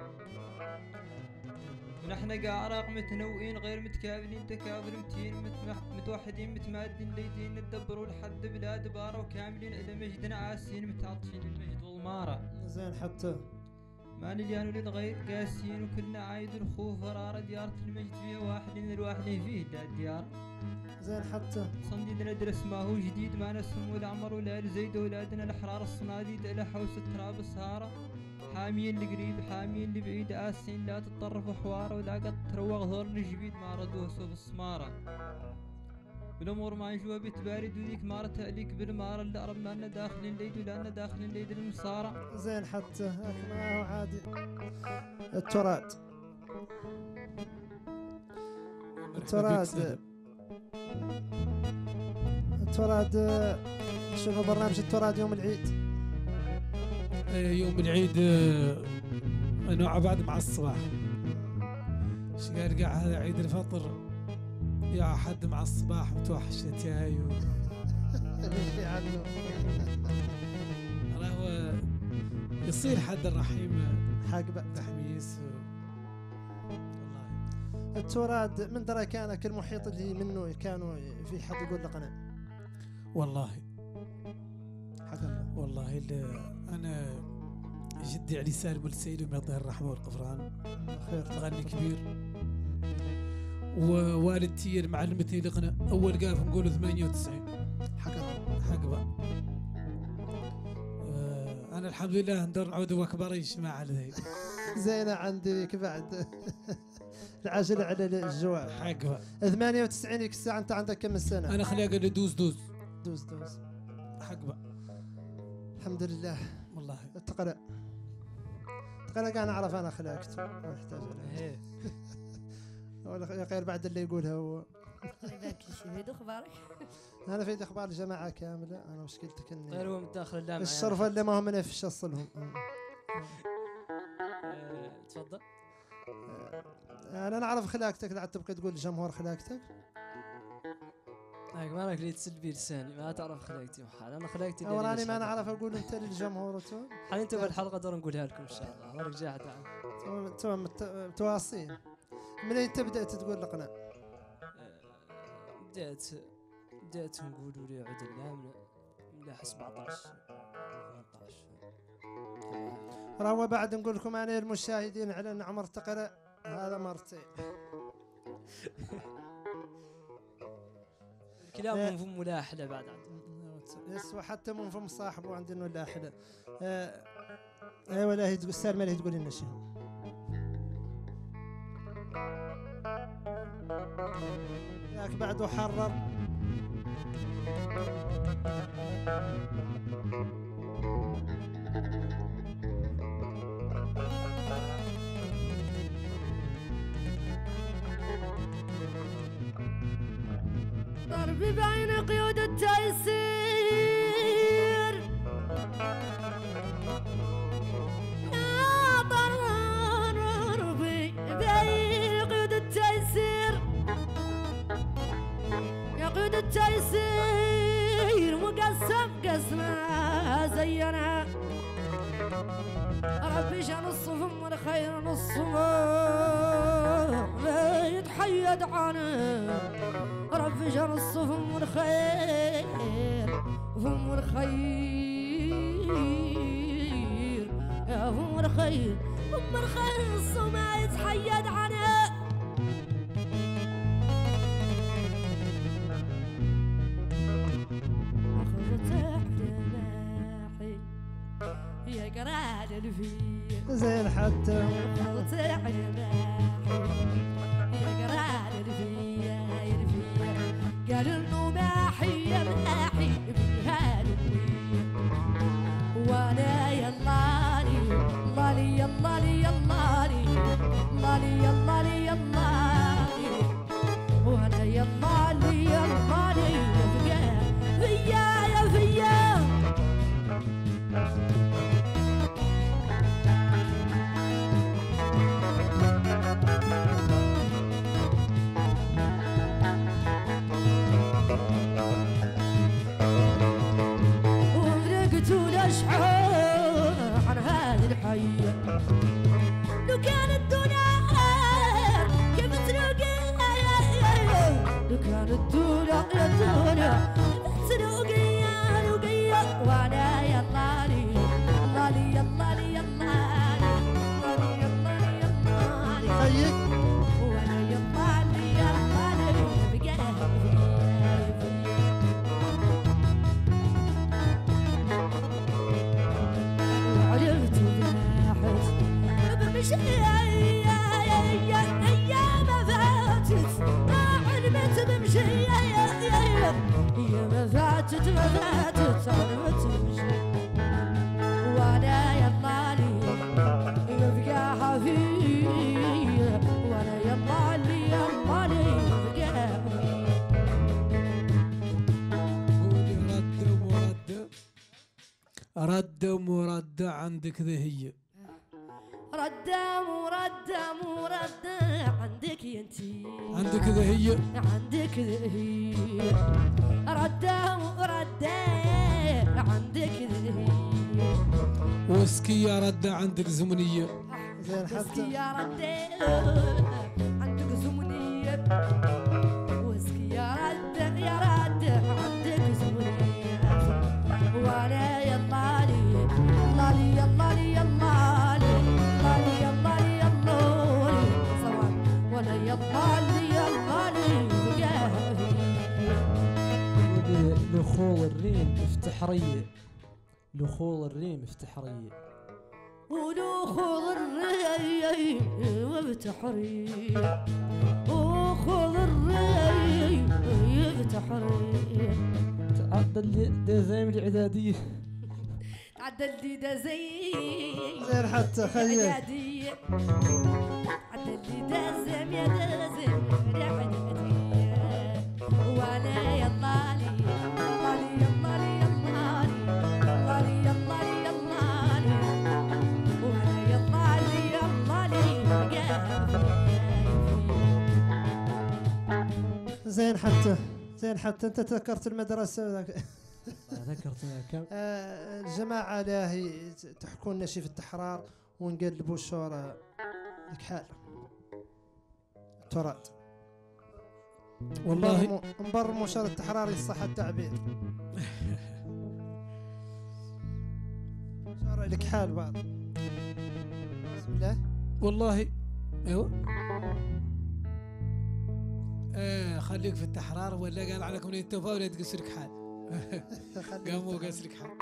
Speaker 5: ونحن قاعراق متنوئين غير متكافلين تكافل متين متوحدين متمادين ليدين ندبروا لحد بلا دبارة وكاملين إلى مجدنا عاسين متعطشين المجد والمارة
Speaker 1: زين حتى
Speaker 5: ما نليان للغير قاسين وكلنا عايد الخوف فرارة ديارة المجد فيها واحدين الواحدين فيه دا الديار
Speaker 1: زين حتى
Speaker 5: صنديد ندرس ما هو جديد ما نسمو العمر ولا الزيد أولادنا الأحرار الصناديد إلى حوس التراب السهارة حاميين لقريب حاميين لبعيد آسين لا تتطرفوا حوار ولا قد تروغ ظهر الجبيد ما ردوه سوف السمارة بالأمور ما نشوفها بتبارد وذيك مارة عليك بالمارة اللي أرب ما لنا داخلين ليد ولا لنا داخلين ليد المسارة
Speaker 1: زين حتى ما هو عادي. التراد التراد شنو برنامج التراد يوم العيد؟
Speaker 2: يوم العيد انواع بعد مع الصباح شقال قاع هذا عيد الفطر يا حد مع الصباح متوحشت ياي
Speaker 1: اللي عنه
Speaker 2: راهو يصير حد الرحيم
Speaker 1: حق بقى
Speaker 2: تحميس
Speaker 1: والله. التراد من درى كان كل محيط اللي منه كانوا في حد يقول لك انا
Speaker 2: والله والله انا جدي علي سالم السيد ومن يعطيه الرحمه والغفران،
Speaker 1: خير.
Speaker 2: مغني كبير. ووالدتي المعلمتي لغنا اول قاف نقولوا 98 حقبه. انا الحمد لله ندور نعود وكبريش ما على ذي.
Speaker 1: زينه عندي بعد العجله على الجوع
Speaker 2: حقبه
Speaker 1: 98 الساعه. انت عندك كم سنه؟
Speaker 2: انا خليها قال دوز دوز
Speaker 1: دوز دوز
Speaker 2: حقبه.
Speaker 1: الحمد لله.
Speaker 2: والله
Speaker 1: تقرا قاعد نعرف انا خلاقته ما نحتاج عليه. ولا غير بعد اللي يقولها هو.
Speaker 3: يبارك شهيد اخبارك.
Speaker 1: انا في اخبار الجماعه كامله. انا مشكلتك اني
Speaker 7: غير هو من داخل اللامع.
Speaker 1: الشرف اللي ما هم انا في اصلهم.
Speaker 7: تفضل.
Speaker 1: انا نعرف خلاقتك. لا تبقى تقول للجمهور خلاقتك.
Speaker 7: ما راك لي تسلبي لساني ما تعرف خلاقتي وحال. انا خلاقتي
Speaker 1: او راني ما نعرف اقول انت للجمهور.
Speaker 7: حال انت في الحلقه دور نقولها لكم ان شاء الله. راك جاهد.
Speaker 1: توم تواصين. منين تبدا تقول القناع؟
Speaker 7: بدأت نقولوا لي عود اللام ملاح 17 18.
Speaker 1: راهو بعد نقول لكم انا المشاهدين على ان عمر تقرا هذا مرتين.
Speaker 7: الكلام من فم ملاحله بعد عندي.
Speaker 1: يسوى حتى من فم صاحبه عندنا ولا احلى. ايوه لا هي تقول سالمه لا تقول لنا شيء. ياك بعد وحرر.
Speaker 3: ضربي بين قيود التيسير يا ضربي بين قيود التيسير يا قيود التيسير مقسم قسمه زينا ربي جا نص فم الخير نص ما يتحيد عنه ربي جا نص فم الخير فم الخير يا فم الخير فم الخير نص ما يتحيد عنه أخذت على يا قراد الفيل
Speaker 1: زين حتى
Speaker 3: أخذت على يا قراد الفيل قال انه ماحي ماحي بهالوين وانا يلالي يلالي يلالي يلالي يلالي يلالي يلالي وانا يلالي يلالي فيا يا فيا عن هذه الحياة لو كانت دنيا كيف تروقي لو كانت دنيا يا دنيا تروقي روقي وانا يلالي يلالي يلالي يلالي يلالي يلالي
Speaker 1: خيك
Speaker 3: وانا يلالي يلالي بقلبي عرفت ولاحظ بمشي ايام فاتت ما علمت بمشي ايام ما فاتت عرفت بمشي وانا يلالي يبقى حفيظ وانا يلالي يلالي يبقى
Speaker 2: قولي رد ومرد عندك ذا هي.
Speaker 3: ردة مردة عندك ينتي
Speaker 2: عندك ذا هي
Speaker 3: عندك ذهي ردة عندك ذهي
Speaker 2: وسكي يا رد عندك زمنية.
Speaker 1: زين
Speaker 3: وسكي
Speaker 1: حتى
Speaker 3: يا ردة عندك زمنية وسكي يا ردة عندك زمنية وانا يلا
Speaker 4: الريم افتح ريه لخوض الريم افتح ريه
Speaker 3: ولخوض الريم وافتح ريه وخوض الريم يفتح ريه
Speaker 4: تعدل دازايم الإعدادية
Speaker 3: تعدل لي دا زي
Speaker 1: زين حتى خيل
Speaker 3: إعدادية تعدل لي دا زم يا دا زم يا إعدادية ولا يلا لي يلا لي يلا لي يلا لي يلا لي يلا لي ولا يلا لي يلا لي
Speaker 1: زين حتى زين حتى انت تذكرت المدرسه
Speaker 4: ذكرتها كم
Speaker 1: الجماعه لاهي تحكوا لنا شي في التحرار ونقلبوا الشورى الكحال تراد
Speaker 2: والله
Speaker 1: نبرموا شر التحرار يصح التعبير شارع الكحال بعض بسم الله
Speaker 2: والله ايوه خليك في التحرار ولا قال عليكم من التوفى ولا تقصرك حال قاموا قصرك حال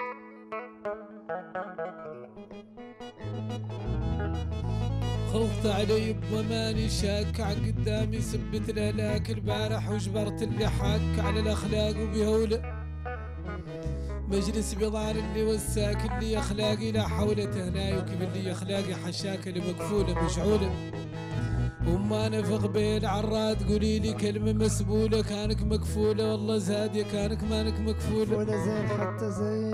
Speaker 2: خلطت علي بضماني شاك عن قدامي سبت الهلاك البارح وجبرت اللي حاك على الاخلاق وبهوله مجلس بضان اللي وساك اللي اخلاقي لا حولته هناي وكيف اللي اخلاقي حشاك اللي مقفوله مشعوله وما نفق بين عراد قولي لي كلمة مسبولة كانك مكفولة والله زادية كانك مانك مكفولة
Speaker 1: ولا زين حتى زين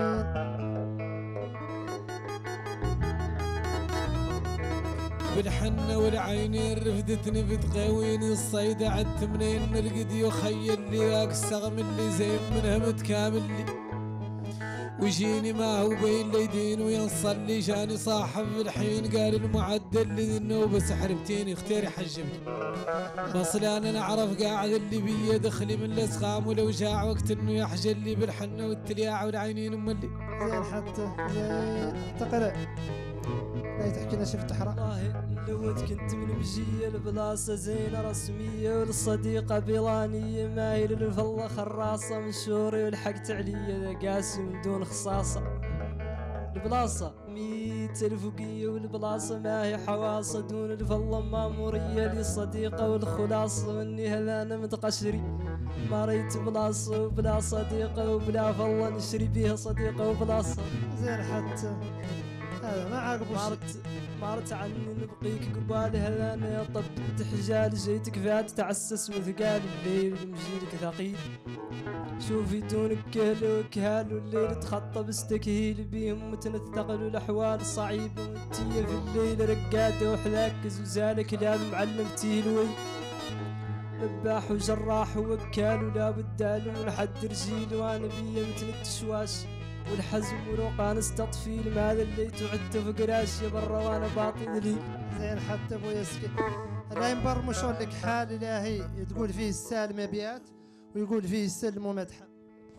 Speaker 2: بالحنة والعينين رفدتني بتغاويني الصيدة عدت منين القدي وخيل لي ذاك السغم اللي زين منها متكامل لي ويجيني ما هو بين ليدين وينصلي جاني صاحب الحين قال المعدل لي النوبة سحربتيني اختاري حجبني بصلان انا اعرف قاعد اللي بيه دخلي من الاسقام ولو جاع وقت انه يحجل لي بالحنة والتلياع والعينين املي
Speaker 1: زين حتى زين تقرأ لا تحكي لنا شي في التحرار
Speaker 7: والله لود كنت من مجية البلاصة زينة رسمية والصديقة بيلانية ماهي للفلة خراصة من شوري والحق عليا قاسي من دون خصاصة البلاصة 100,000 وقية والبلاصة ماهي حواصة دون الفلة مامورية لي صديقة والخلاصة واني هذانا متقشري ما ريت بلاصة وبلا صديقة وبلا فلة نشري بيها صديقة وبلاصة
Speaker 1: زين حتى هذا ما عاقبوا
Speaker 7: مارت عني نبقيك قبال هذانا يا طبت حجال جيتك فات تعسس وثقال الليل مجيلك ثقيل شوفي دونك كهل وكهال والليل تخطى بستكهيل بيهم متنثقل والاحوال صعيبة وانتية في الليل رقادة وحذاك زوزالة كلاب معلمتي الوي ذباح وجراح ووكال ولا بدال ولحد رجيل وانا بيه متن التشواش والحزم وروقان استطفيل ماذا اللي تعدت فقراش يا برا وانا باطن لي
Speaker 1: زين حتى ابو يسكي لا ينبرمشون لك حال الهي تقول فيه السالم ابيات ويقول فيه السلم ومدحه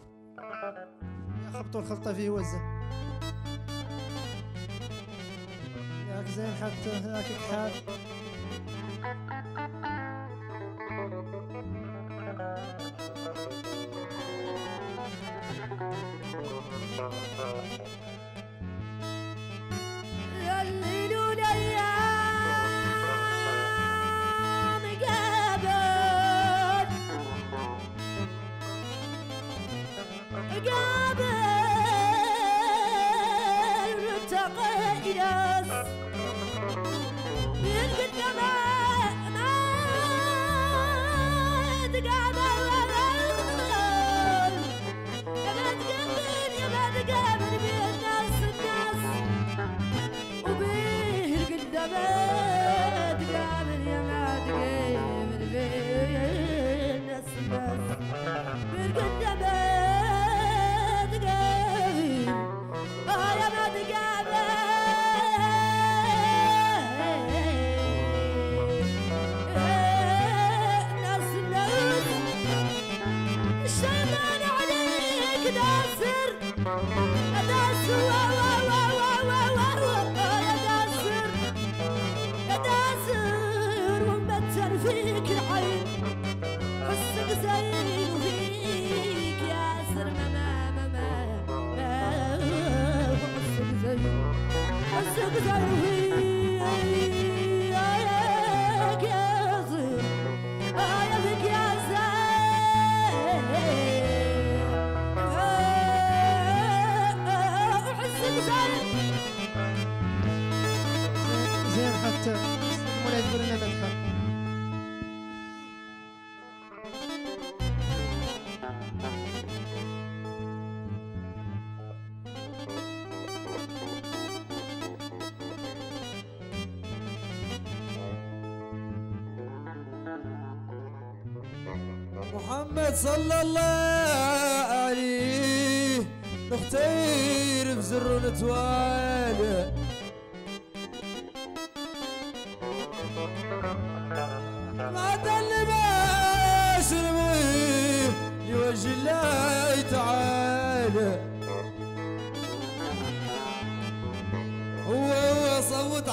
Speaker 1: يخبطوا الخلطه فيه وزن ياك زين حتى هاك حال
Speaker 3: الليل والايام قابل ارتقى ناس من قدامه ما تقابل يا ما تقابل بيه الناس وبيه القدامات قابل يا ما تقابل بيه الناس بالقدامات قابل يا ما تقابل
Speaker 6: محمد صلى الله عليه نختار بزر ونتوالى ما اللباس نبويه لوجه الله تعالى هو صوت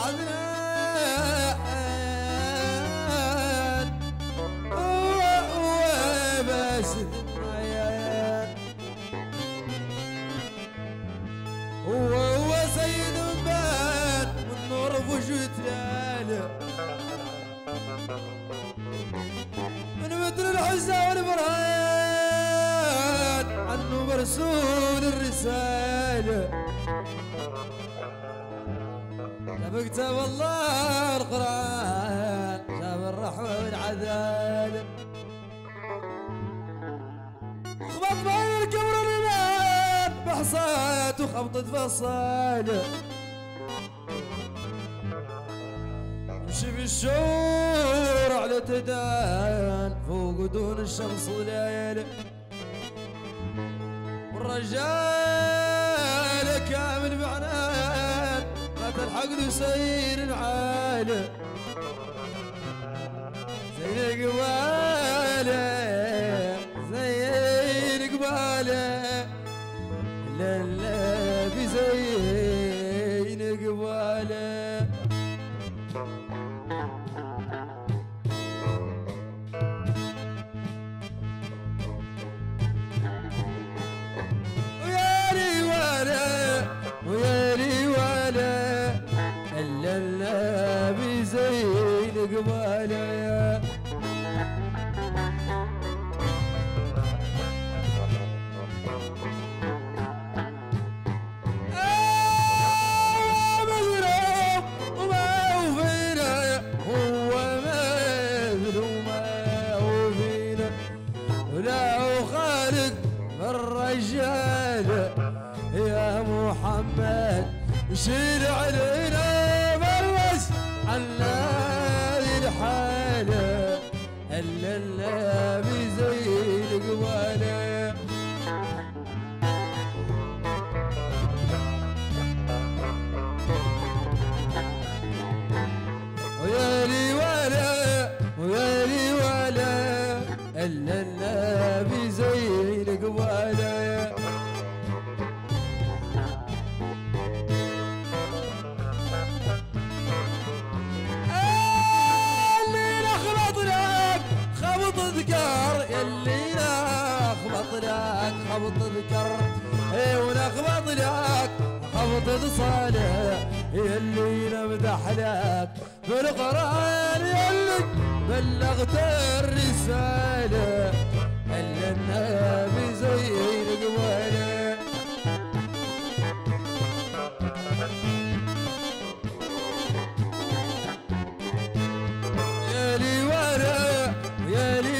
Speaker 6: عدنان هو باسل العيان هو سيد مبان والنور بوجه تلاله من مثل العزة والبرهان عنه مرسول الرسالة بكتب الله القرآن جاب الرحمة والعدالة خبط بين الكبر الرمال بحصات وخبطة فصالة يمشي بالشور على تدان فوق دون الشمس وليالة والرجال كامل بعنان ما تلحق له سير العالة زين القبالة زين القبالة لا بزين القبالة بزين قبالة مظلوم وما وفينا هو مظلوم وما وفينا ولا خالق الرجال يا محمد شيل علينا بلوس عنا الحالة هلا بزين قبالة ويالي ولا ويالي ولا هلا بزين قبالة يلي نخبط لك خبط ذكر ونخبط لك خبط صالح يلي نمدح لك بالقرآن يلي بلغت الرسالة هلا النبي زين قباله يلي ولا يلي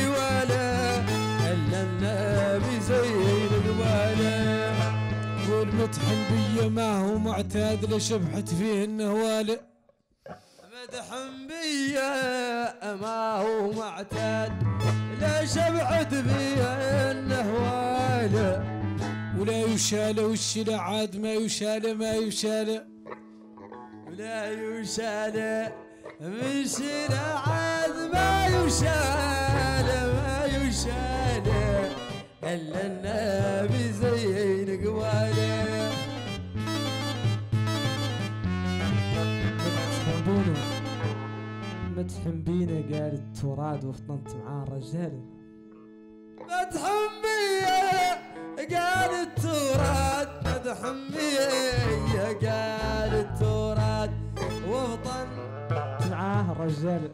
Speaker 6: زين قباله
Speaker 2: والمتحن بيا ما هو معتاد لشبحت فيه النهواله
Speaker 6: مدحن بيا ما هو معتاد لشبحت فيه النهواله
Speaker 2: ولا يشال والشلا عاد ما يشال ما يشال
Speaker 6: ولا يشال من شلا عاد ما يشال ما يشال هلا النبي زين قواله
Speaker 4: مدحن بينا قال التراد وفطنت معاه الرجال
Speaker 6: مدحن بيا قال التراد مدحن بيا قال التراد وفطنت
Speaker 4: معاه الرجال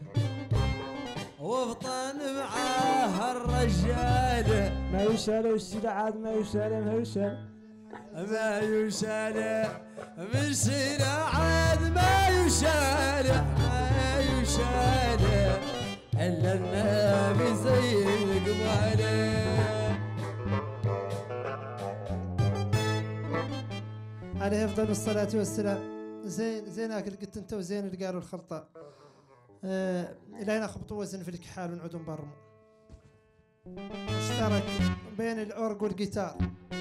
Speaker 6: وفطن معاه الرجال
Speaker 4: ما يشال والشيلة عاد ما يشال ما يشال
Speaker 6: ما يشال من شيلة عاد ما يشال ما يشال إلا النبي زين قباله
Speaker 1: عليه أفضل الصلاة والسلام. زين أكل قلت أنت وزين اللي قالوا الخلطة إلى هنا خبطوا وزن في الكحال ونعودوا نبرموا. مشترك بين الأورج والجيتار.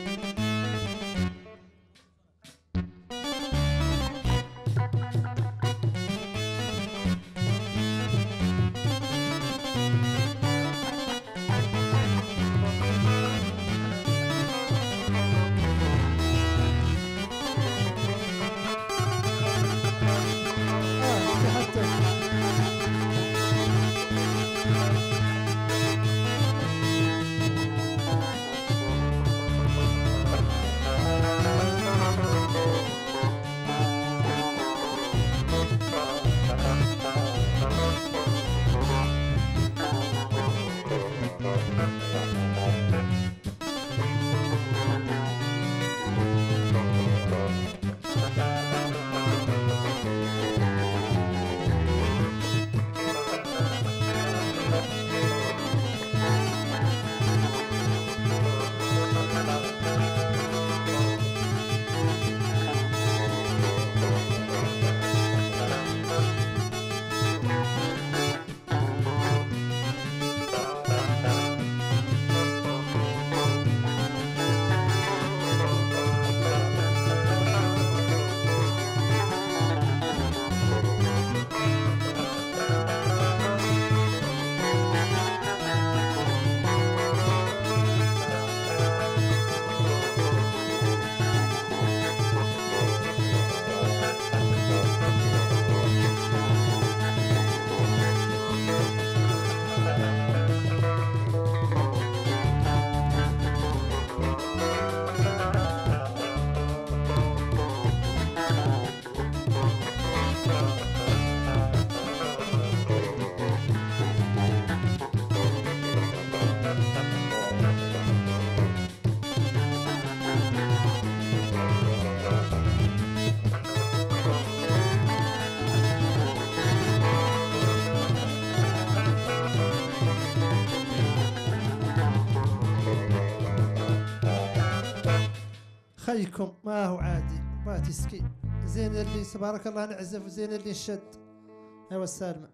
Speaker 1: خيكم ما هو عادي باتسكي زين اللي تبارك الله نعزف وزين اللي نشد. ايوا السالمة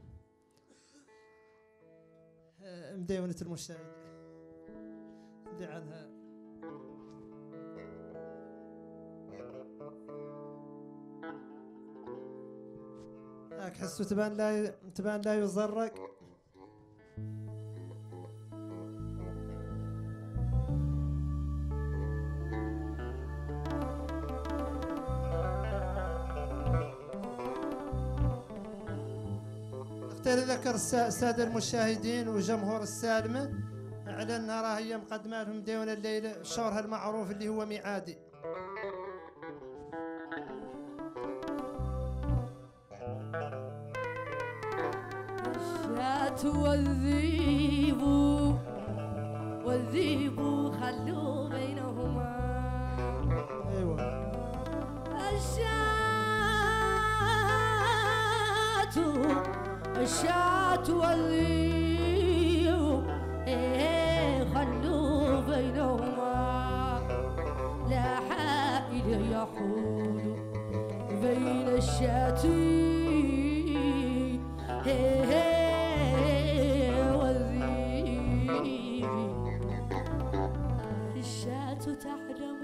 Speaker 1: مديونة المشاهد ندي عنها. هاك حسوا تبان لا يزرق. ذكر السادة المشاهدين وجمهور السالمة على أنها راه هي مقدمة لهم ديوان الليلة شهرها المعروف اللي هو ميعادي.
Speaker 3: الشاة والذيب خلوا بينهما.
Speaker 1: أيوة
Speaker 3: الشاة والذيب خلوا بينهما. لا حائل يحول بين الشاة والذيب. الشاة تعلم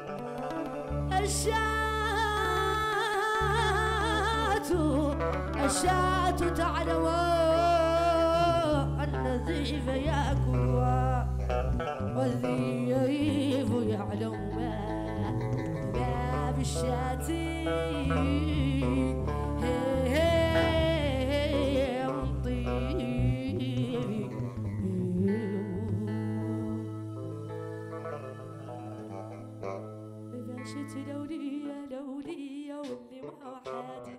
Speaker 3: الشاة تعلم أن الذئب يأكلها والذئب يعلم ما بالشاة من طيب. إذا شئت لولي واللي ما حاتي.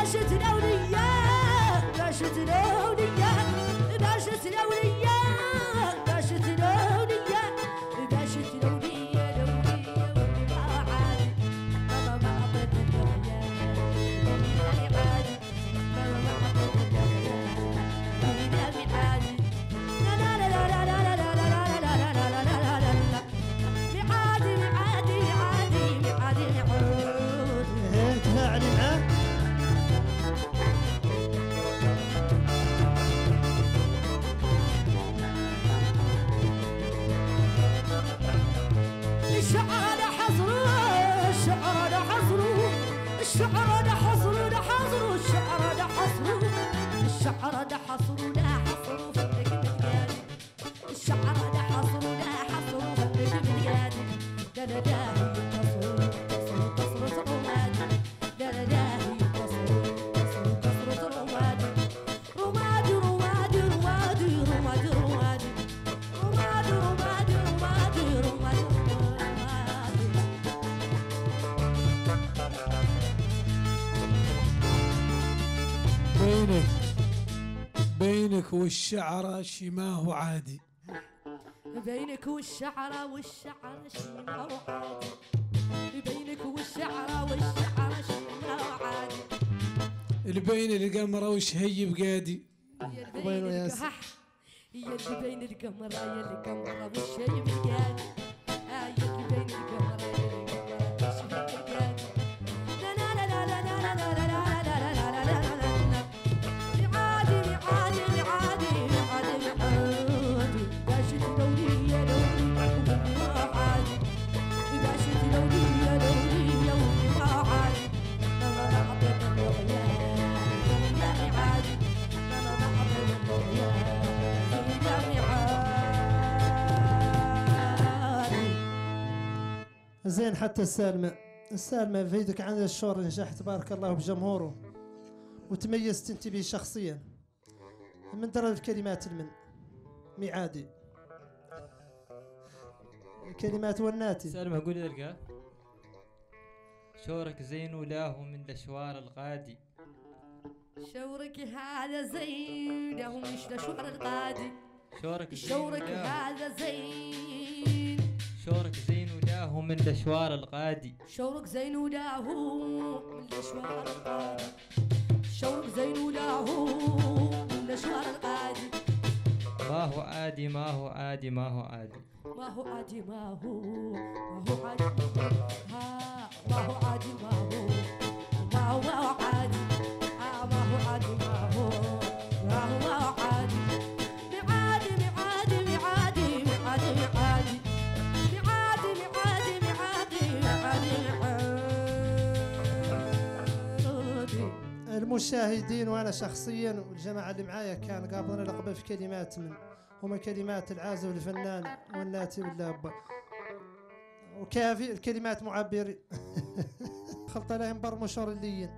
Speaker 3: داشت الأولياء داشت الأولياء داشت الأولياء داشت الأولياء داشت الأولياء ما عاد ما عطت الأولياء عادي ما عطت الأولياء عادي لا لا لا لا لا لا لا لا لا لا لا لا معادي معادي معادي معادي معادي
Speaker 1: تفاعلي معاه.
Speaker 3: الشعر ده حصره الشعر ده حصره الشعر ده حصره ده حصره الشعر ده حصره الشعر ده حصره ده حصره فدك بالقادي الشعر ده حصره ده حصره فدك بالقادي لا لا لا كسر كسر كسر رمادي لا لا لا كسر كسر كسر رمادي رمادي رمادي رمادي رمادي رمادي رمادي رمادي رمادي رمادي
Speaker 2: بينك والشعر شي ما هو عادي.
Speaker 3: بينك والشعرة والشعرة شي ما هو عادي بينك والشعرة والشعرة شي ما هو عادي
Speaker 2: اللي بين القمرة وش هي بقادي.
Speaker 3: يا اللي بين القمرة يا اللي بين القمرة يا القمرة والشي بقادي يا اللي بين القمرة يا القمرة والشي بقادي لا لا لا لا لا لا لا لا لا لا لا لا لا لا معادي معادي معادي معادي معادي داشت لولية لولي ما عادي داشت لولية لولي ما عادي ما عطيت الأولياء لا معادي ما عطيت الأولياء لا معادي.
Speaker 1: زين حتى السالمة في يدك عن الشور نجح تبارك الله بجمهوره وتميزت انت به شخصيا. من درى الكلمات ميعادي الكلمات والناتي.
Speaker 5: سالم اقول لك شورك زين ولاهو من الاشوار الغادي
Speaker 3: شورك هذا زين له مش لشعر القادي
Speaker 5: شورك زين
Speaker 3: شورك
Speaker 5: ولاهو
Speaker 3: هذا زين
Speaker 5: شورك زين ولاهو من الاشوار الغادي
Speaker 3: شورك زين وله من الاشوار القادي شورك زين وله من الاشوار القادي
Speaker 5: ما هو عادي ما هو عادي ما هو عادي
Speaker 3: ما هو عادي ما هو عادي ها ما هو عادي ما هو عادي ما هو عادي ما هو عادي معادي معادي معادي معادي معادي معادي معادي معادي معادي.
Speaker 1: المشاهدين وانا شخصيا والجماعه اللي معايا كان قابلنا لقبه في كلمات هما كلمات العازف والفنان والناتي واللاب وكافي الكلمات معبر خلط لهم برمشور اللين.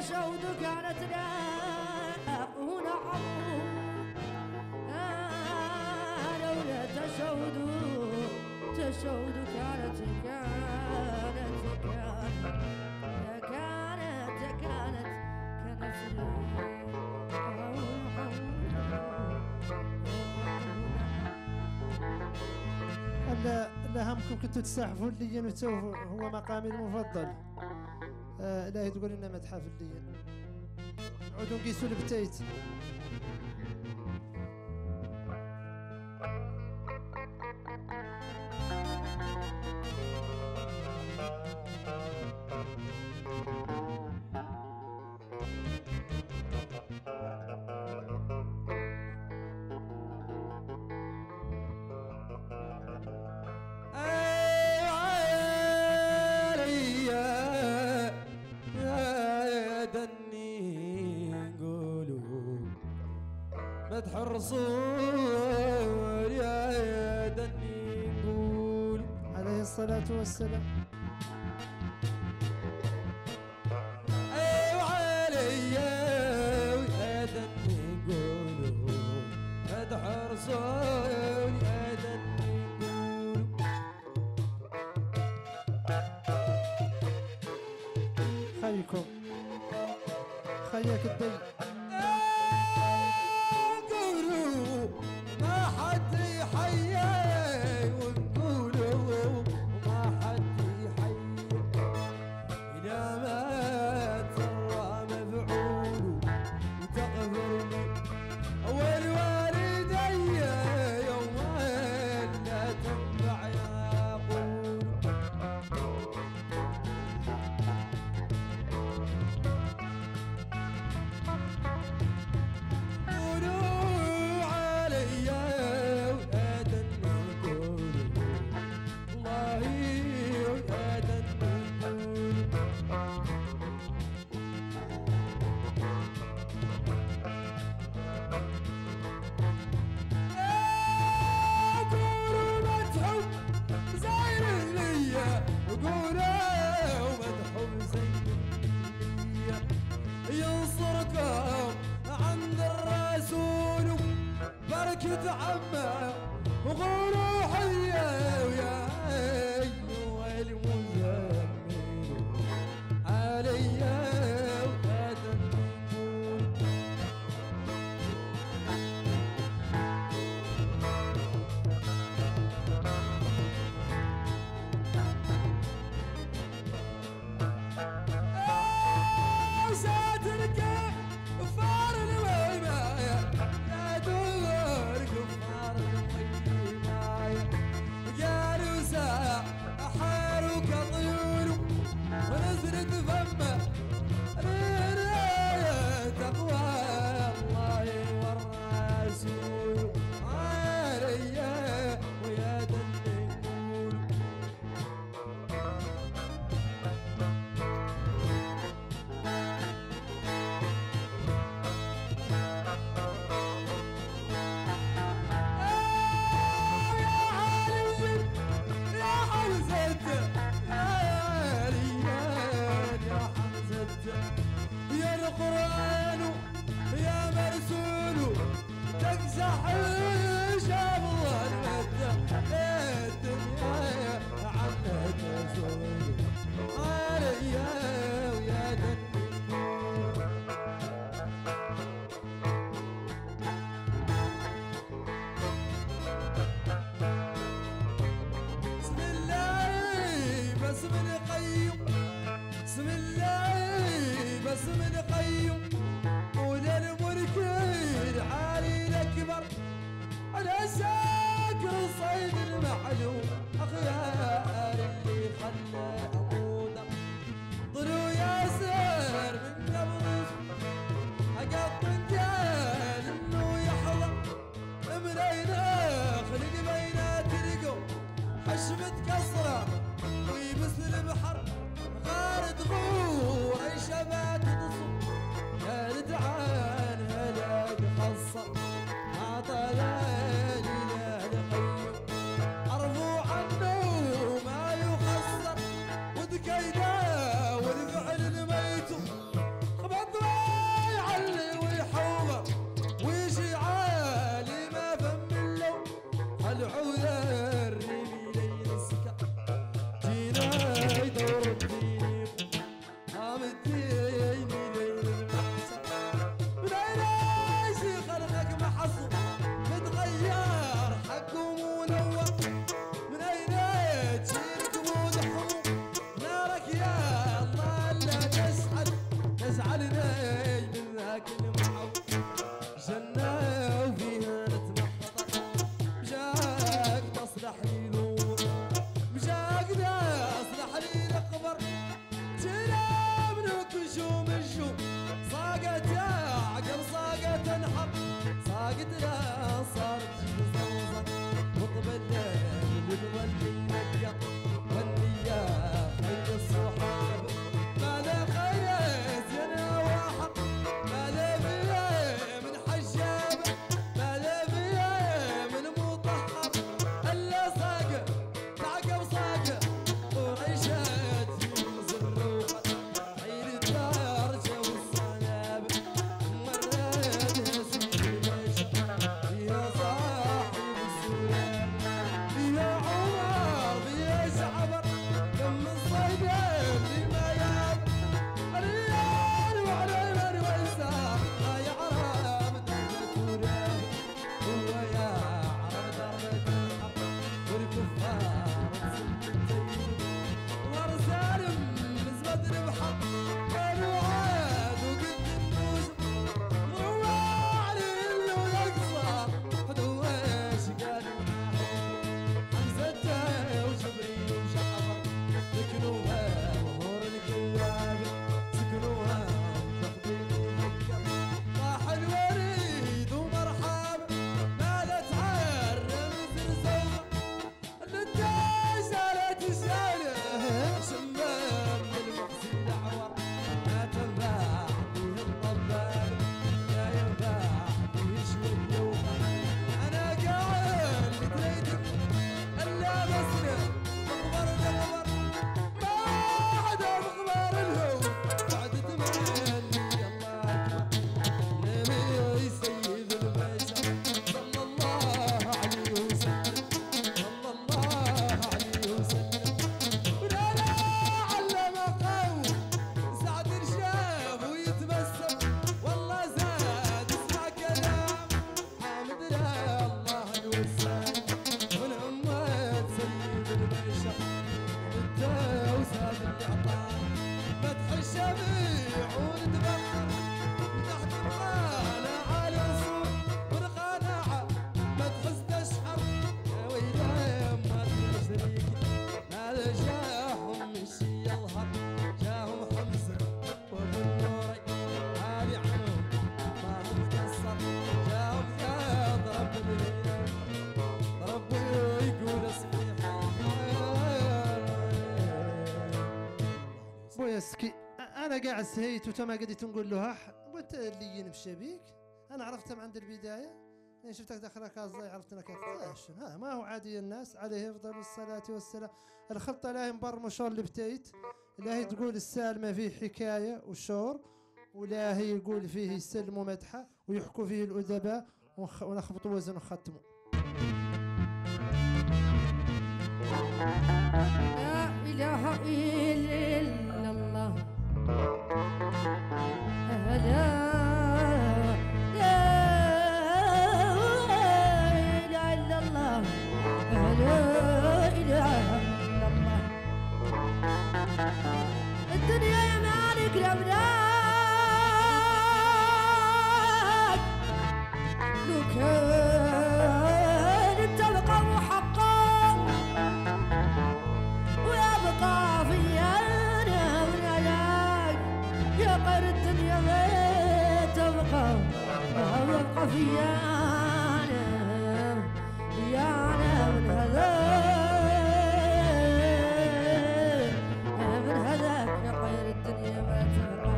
Speaker 3: تشهد كانت لا هنا عمو لولا تشهد كانت
Speaker 1: لا همكم كنتوا تستحفوا اللين وتوه هو مقامي المفضل. لا تقول لنا مدحه في اللين عودوا نقيسوا البتيت.
Speaker 6: مدح الرسول يا دني نقول
Speaker 1: عليه الصلاة والسلام.
Speaker 6: ايوه علي يا دني نقول مدح الرسول يا دني نقول.
Speaker 1: خيكم خيك الدين
Speaker 6: عمه وغوروا حيه ويا ايوه المزمل عليا وهذا ساترك فار الويمايه لا دور كفار الويمايه قالوا ساعه حارك طيور ونزلت فمه تقوى الله والرسول عليا ويا دني نقول. يا القرآن يا مرسول تمسح شاب الله الدنيا عنها تزول عليا ويا دني بسم الله بسم القيوم بسم الله بسم القيوم ولا الملك العالي الاكبر على ساكر الصيد المعلوم اخيار اللي خلى عقوده ضلوا ياسر من نبض اقط انجال انه يحضر ملينا خلق بينات تلقوا حشمة كسره ويبس البحر غارد غور اي شبات تصب هالد عن هلاك خصه عطلاني لا لقيم عرفوا عنه الشبيع ونتبخر تحت القالة على الصور والقناعة ما تحس تشعر يا ويلي ما تشريك هذا جاهم مشي يظهر جاهم حمزة وابو النوري هذه عنهم ما تتكسر جاهم زاد ربي يقول اسمي
Speaker 1: بويسكي انا قاعد سهيت وتما قديت نقول له وانت اللي ينمشي بيك انا عرفتها من عند البدايه لين شفتك داخلك قصدي عرفت انك ها ما هو عادي الناس عليه افضل الصلاه والسلام. الخطه لا مبرمج شور اللي بتيت لا هي تقول السالمه فيه حكايه وشور ولا هي يقول فيه يسلم ومدحه ويحكوا فيه الادباء ونخبطوا وزن وختموا.
Speaker 3: لا إله إلا الله لا إله إلا الله لا إله إلا الله. الدنيا يا مالك الأملاك لو كان تبقى محقق ويبقى في أنا ونلاك يا قر الدنيا ما تبقى ويبقى في أنا يا أنا من هذاك يا قر الدنيا ما تبقى.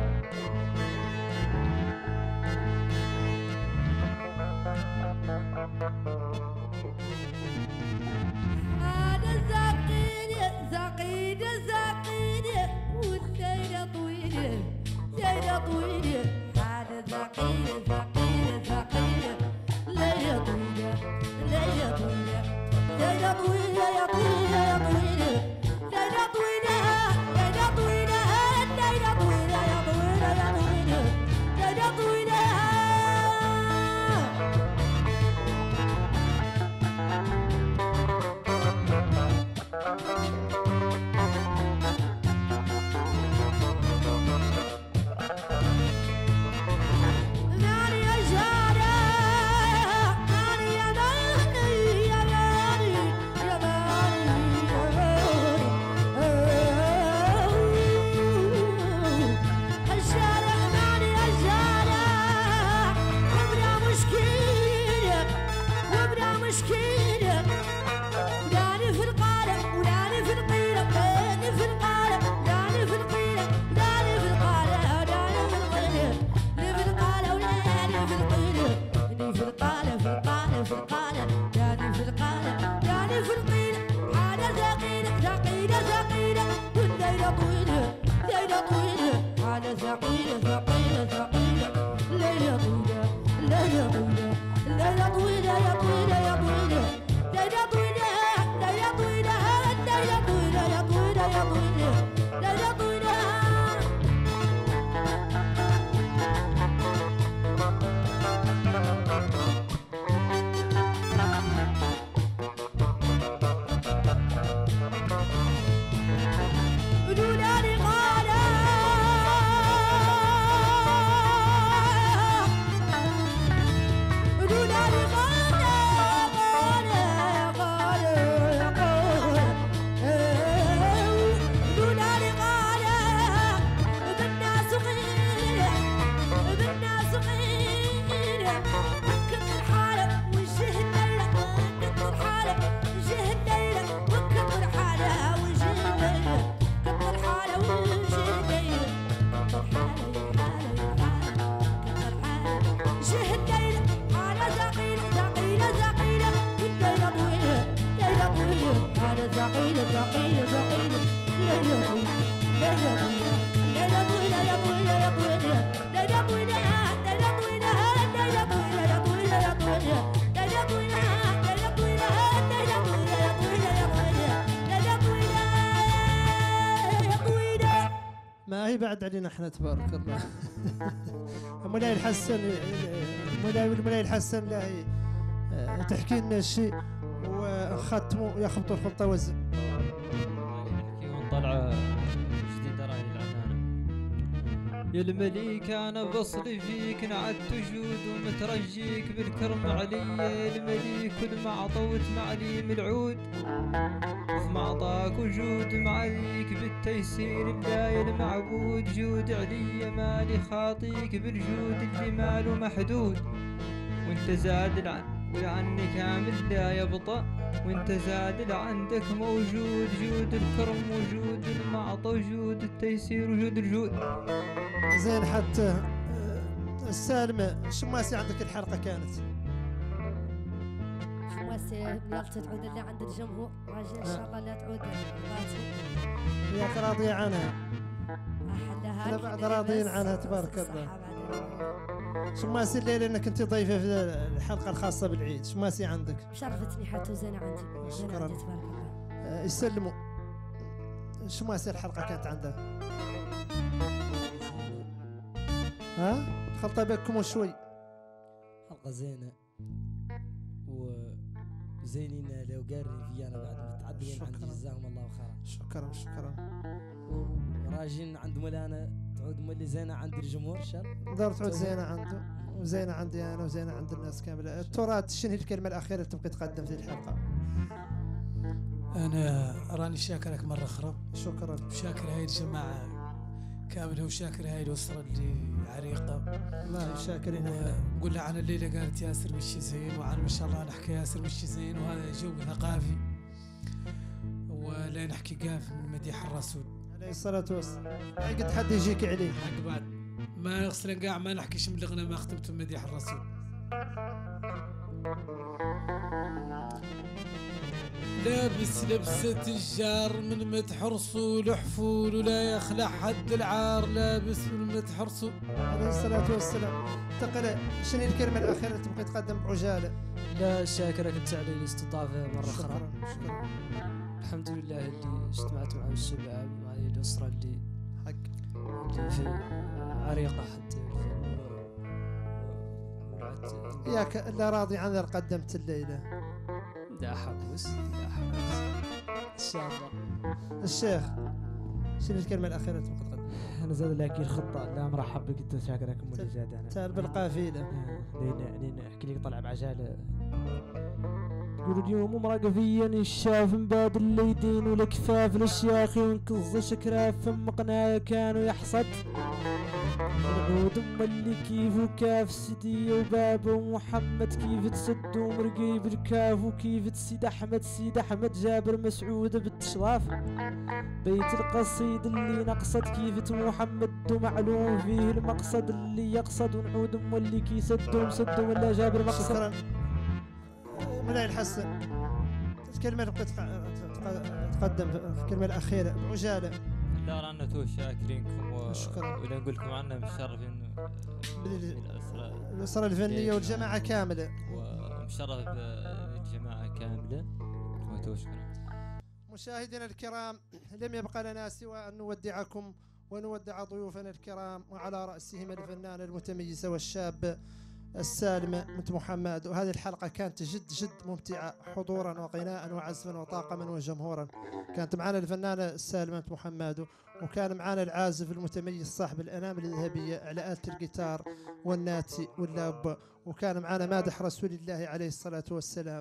Speaker 3: أنا زقيدة والليلة طويلة ليلة طويلة. أنا زقيدة ليلة طويلة ليلة طويلة ليلة طويلة يا طويلة يا طويلة ليلة طويلة ليلة طويلة ليلة طويلة يا طويلة يا طويلة ليلة طويلة.
Speaker 1: ما هي بعد علينا احنا تبارك الله. مولاي الحسن مولاي الحسن لا هي تحكي لنا الشيء ونختموا يخبطوا الخلطة وزن.
Speaker 4: نحكي ونطلع جديدة راهي العمانة
Speaker 5: يا المليك انا بصلي فيك نعدت جود ومترجيك بالكرم علي يا المليك كل ما عطوت معليم العود وفي معطاك وجود معليك بالتيسير الله يا المعبود جود علي مالي خاطيك بالجود اللي ماله محدود وانت زاد ولعني كامل لا يبطأ وانت زاد لعندك موجود جود الكرم وجود المعطى وجود التيسير وجود الجود.
Speaker 1: زين حتى السالمة شماسي عندك الحلقة كانت
Speaker 3: شماسي يلا تعود اللي عند الجمهور راجل ان شاء الله لا تعود
Speaker 1: ياك راضية عنها
Speaker 3: احلها
Speaker 1: احنا بعد راضيين عنها تبارك الله. شماسي الليلة انك انت ضيفة في الحلقة الخاصة بالعيد شماسي عندك
Speaker 3: شرفتني حتى وزينة عندي
Speaker 1: شكرا.
Speaker 3: تبارك الله.
Speaker 1: يسلموا شماسي الحلقة كانت عندها ها خلطة بكم شوي
Speaker 4: حلقة زينة وزينين لو قاري فيانا بعد متعدين عندي جزاهم الله خيرا.
Speaker 1: شكرا
Speaker 4: وراجين عند مولانا تعود مولي زينة عند الجمهور شر
Speaker 1: دار تعود زينة عنده وزينة عندي أنا وزينة عند الناس كاملة. التراث شنو هي الكلمة الأخيرة اللي تبغي تقدم في الحلقة؟
Speaker 2: انا راني شاكرك مره اخرى
Speaker 1: شكرا
Speaker 2: وشاكر هاي الجماعه كامله وشاكر هاي الاسره اللي عريقه
Speaker 1: الله شاكرين.
Speaker 2: ونقول لها عن الليله قالت ياسر مشي زين وعن ما شاء الله نحكي ياسر مشي زين وهذا جو ثقافي ولا نحكي قاف من مديح الرسول
Speaker 1: عليه الصلاة والسلام. قد حد يجيك عليه
Speaker 2: حق بعد ما نغسل نقاع ما نحكيش من الغنى ما ختمت مديح الرسول. لابس لبسة الجار من مدح رسول حفول ولا يخلع حد العار لابس من مدح رسول
Speaker 1: عليه الصلاة والسلام. تقرأ شنو الكلمة الأخيرة اللي تبغي تقدم بعجالة؟
Speaker 7: لا شاكرك انت على الاستضافة مرة أخرى.
Speaker 1: شكرا
Speaker 7: الحمد لله اللي اجتمعت مع الشباب مع الأسرة اللي في عريقة حتى
Speaker 1: ياك اللي راضي عن اللي قدمت الليلة.
Speaker 7: لا حبوس لا حبوس إن شاء الله.
Speaker 1: الشيخ شنو الكلمة الأخيرة اللي تبغي تقدم؟
Speaker 4: أنا زاد لك الخطة لا مرحب بك أنت شاكرك مولي زاد أنا
Speaker 1: تعال بالقافلة
Speaker 4: لين أحكي لك طلع بعجالة تقول اليوم مرقفيا الشاف مباد الليدين والكفاف الشياخي ونكظ شكراف فم قنايا كانوا يحصد ونعود اللي كيف وكاف سيدي وبابا ومحمد كيف تسد ومرقي بالكاف وكيف تسيد أحمد جابر مسعود بالتشراف بيت القصيد اللي نقصد كيف محمد ومعلوم فيه المقصد اللي يقصد ونعود اللي كيسد ومسد ولا جابر مقصد.
Speaker 1: شكرا مولاي الحسن الكلمة اللي تبغي تقدم الكلمة الأخيرة بعجالة.
Speaker 5: لا رانا تو شاكرينكم
Speaker 1: شكرا.
Speaker 5: ولا نقول لكم عنا مشرفين
Speaker 1: الأسرة الفنية والجماعة كاملة
Speaker 5: ومشرف بالجماعة كاملة وتشكرا.
Speaker 1: مشاهدينا الكرام لم يبقى لنا سوى أن نودعكم ونودع ضيوفنا الكرام وعلى رأسهم الفنان المتميز والشاب السالم بنت محمد. وهذه الحلقة كانت جد ممتعة حضورا وغناء وعزفا وطاقما وجمهورا. كانت معنا الفنانة السالمة بنت محمد وكان معنا العازف المتميز صاحب الأنامل الذهبية على آلة الجيتار والناتي واللاب وكان معنا مادح رسول الله عليه الصلاة والسلام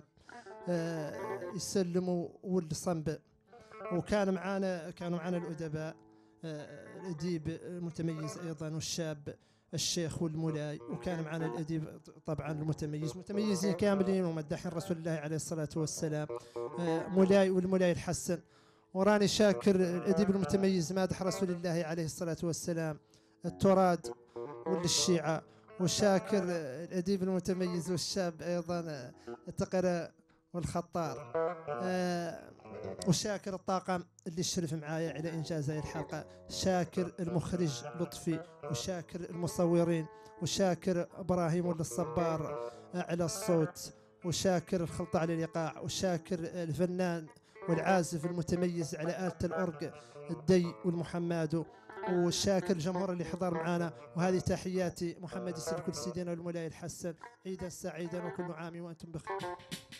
Speaker 1: يسلموا والصنب. وكان كانوا معنا الأدباء الأديب المتميز أيضا والشاب الشيخ والمولاي وكان معنا الأديب طبعا المتميز متميزين كاملين ومدحين رسول الله عليه الصلاة والسلام مولاي والمولاي الحسن. وراني شاكر الأديب المتميز مادح رسول الله عليه الصلاة والسلام التراد والشيعة وشاكر الأديب المتميز والشاب أيضا التقرى والخطار وشاكر الطاقم اللي شرف معايا على إنجاز هذه الحلقة. شاكر المخرج لطفي وشاكر المصورين وشاكر إبراهيم الصبار على الصوت وشاكر الخلطة على الإيقاع وشاكر الفنان والعازف المتميز على آلة الأورج الدي والمحمادو وشاكر الجمهور اللي حضر معنا. وهذه تحياتي محمد السلك سيدنا والمولاي الحسن. عيدا سعيدا وكل عام وأنتم بخير.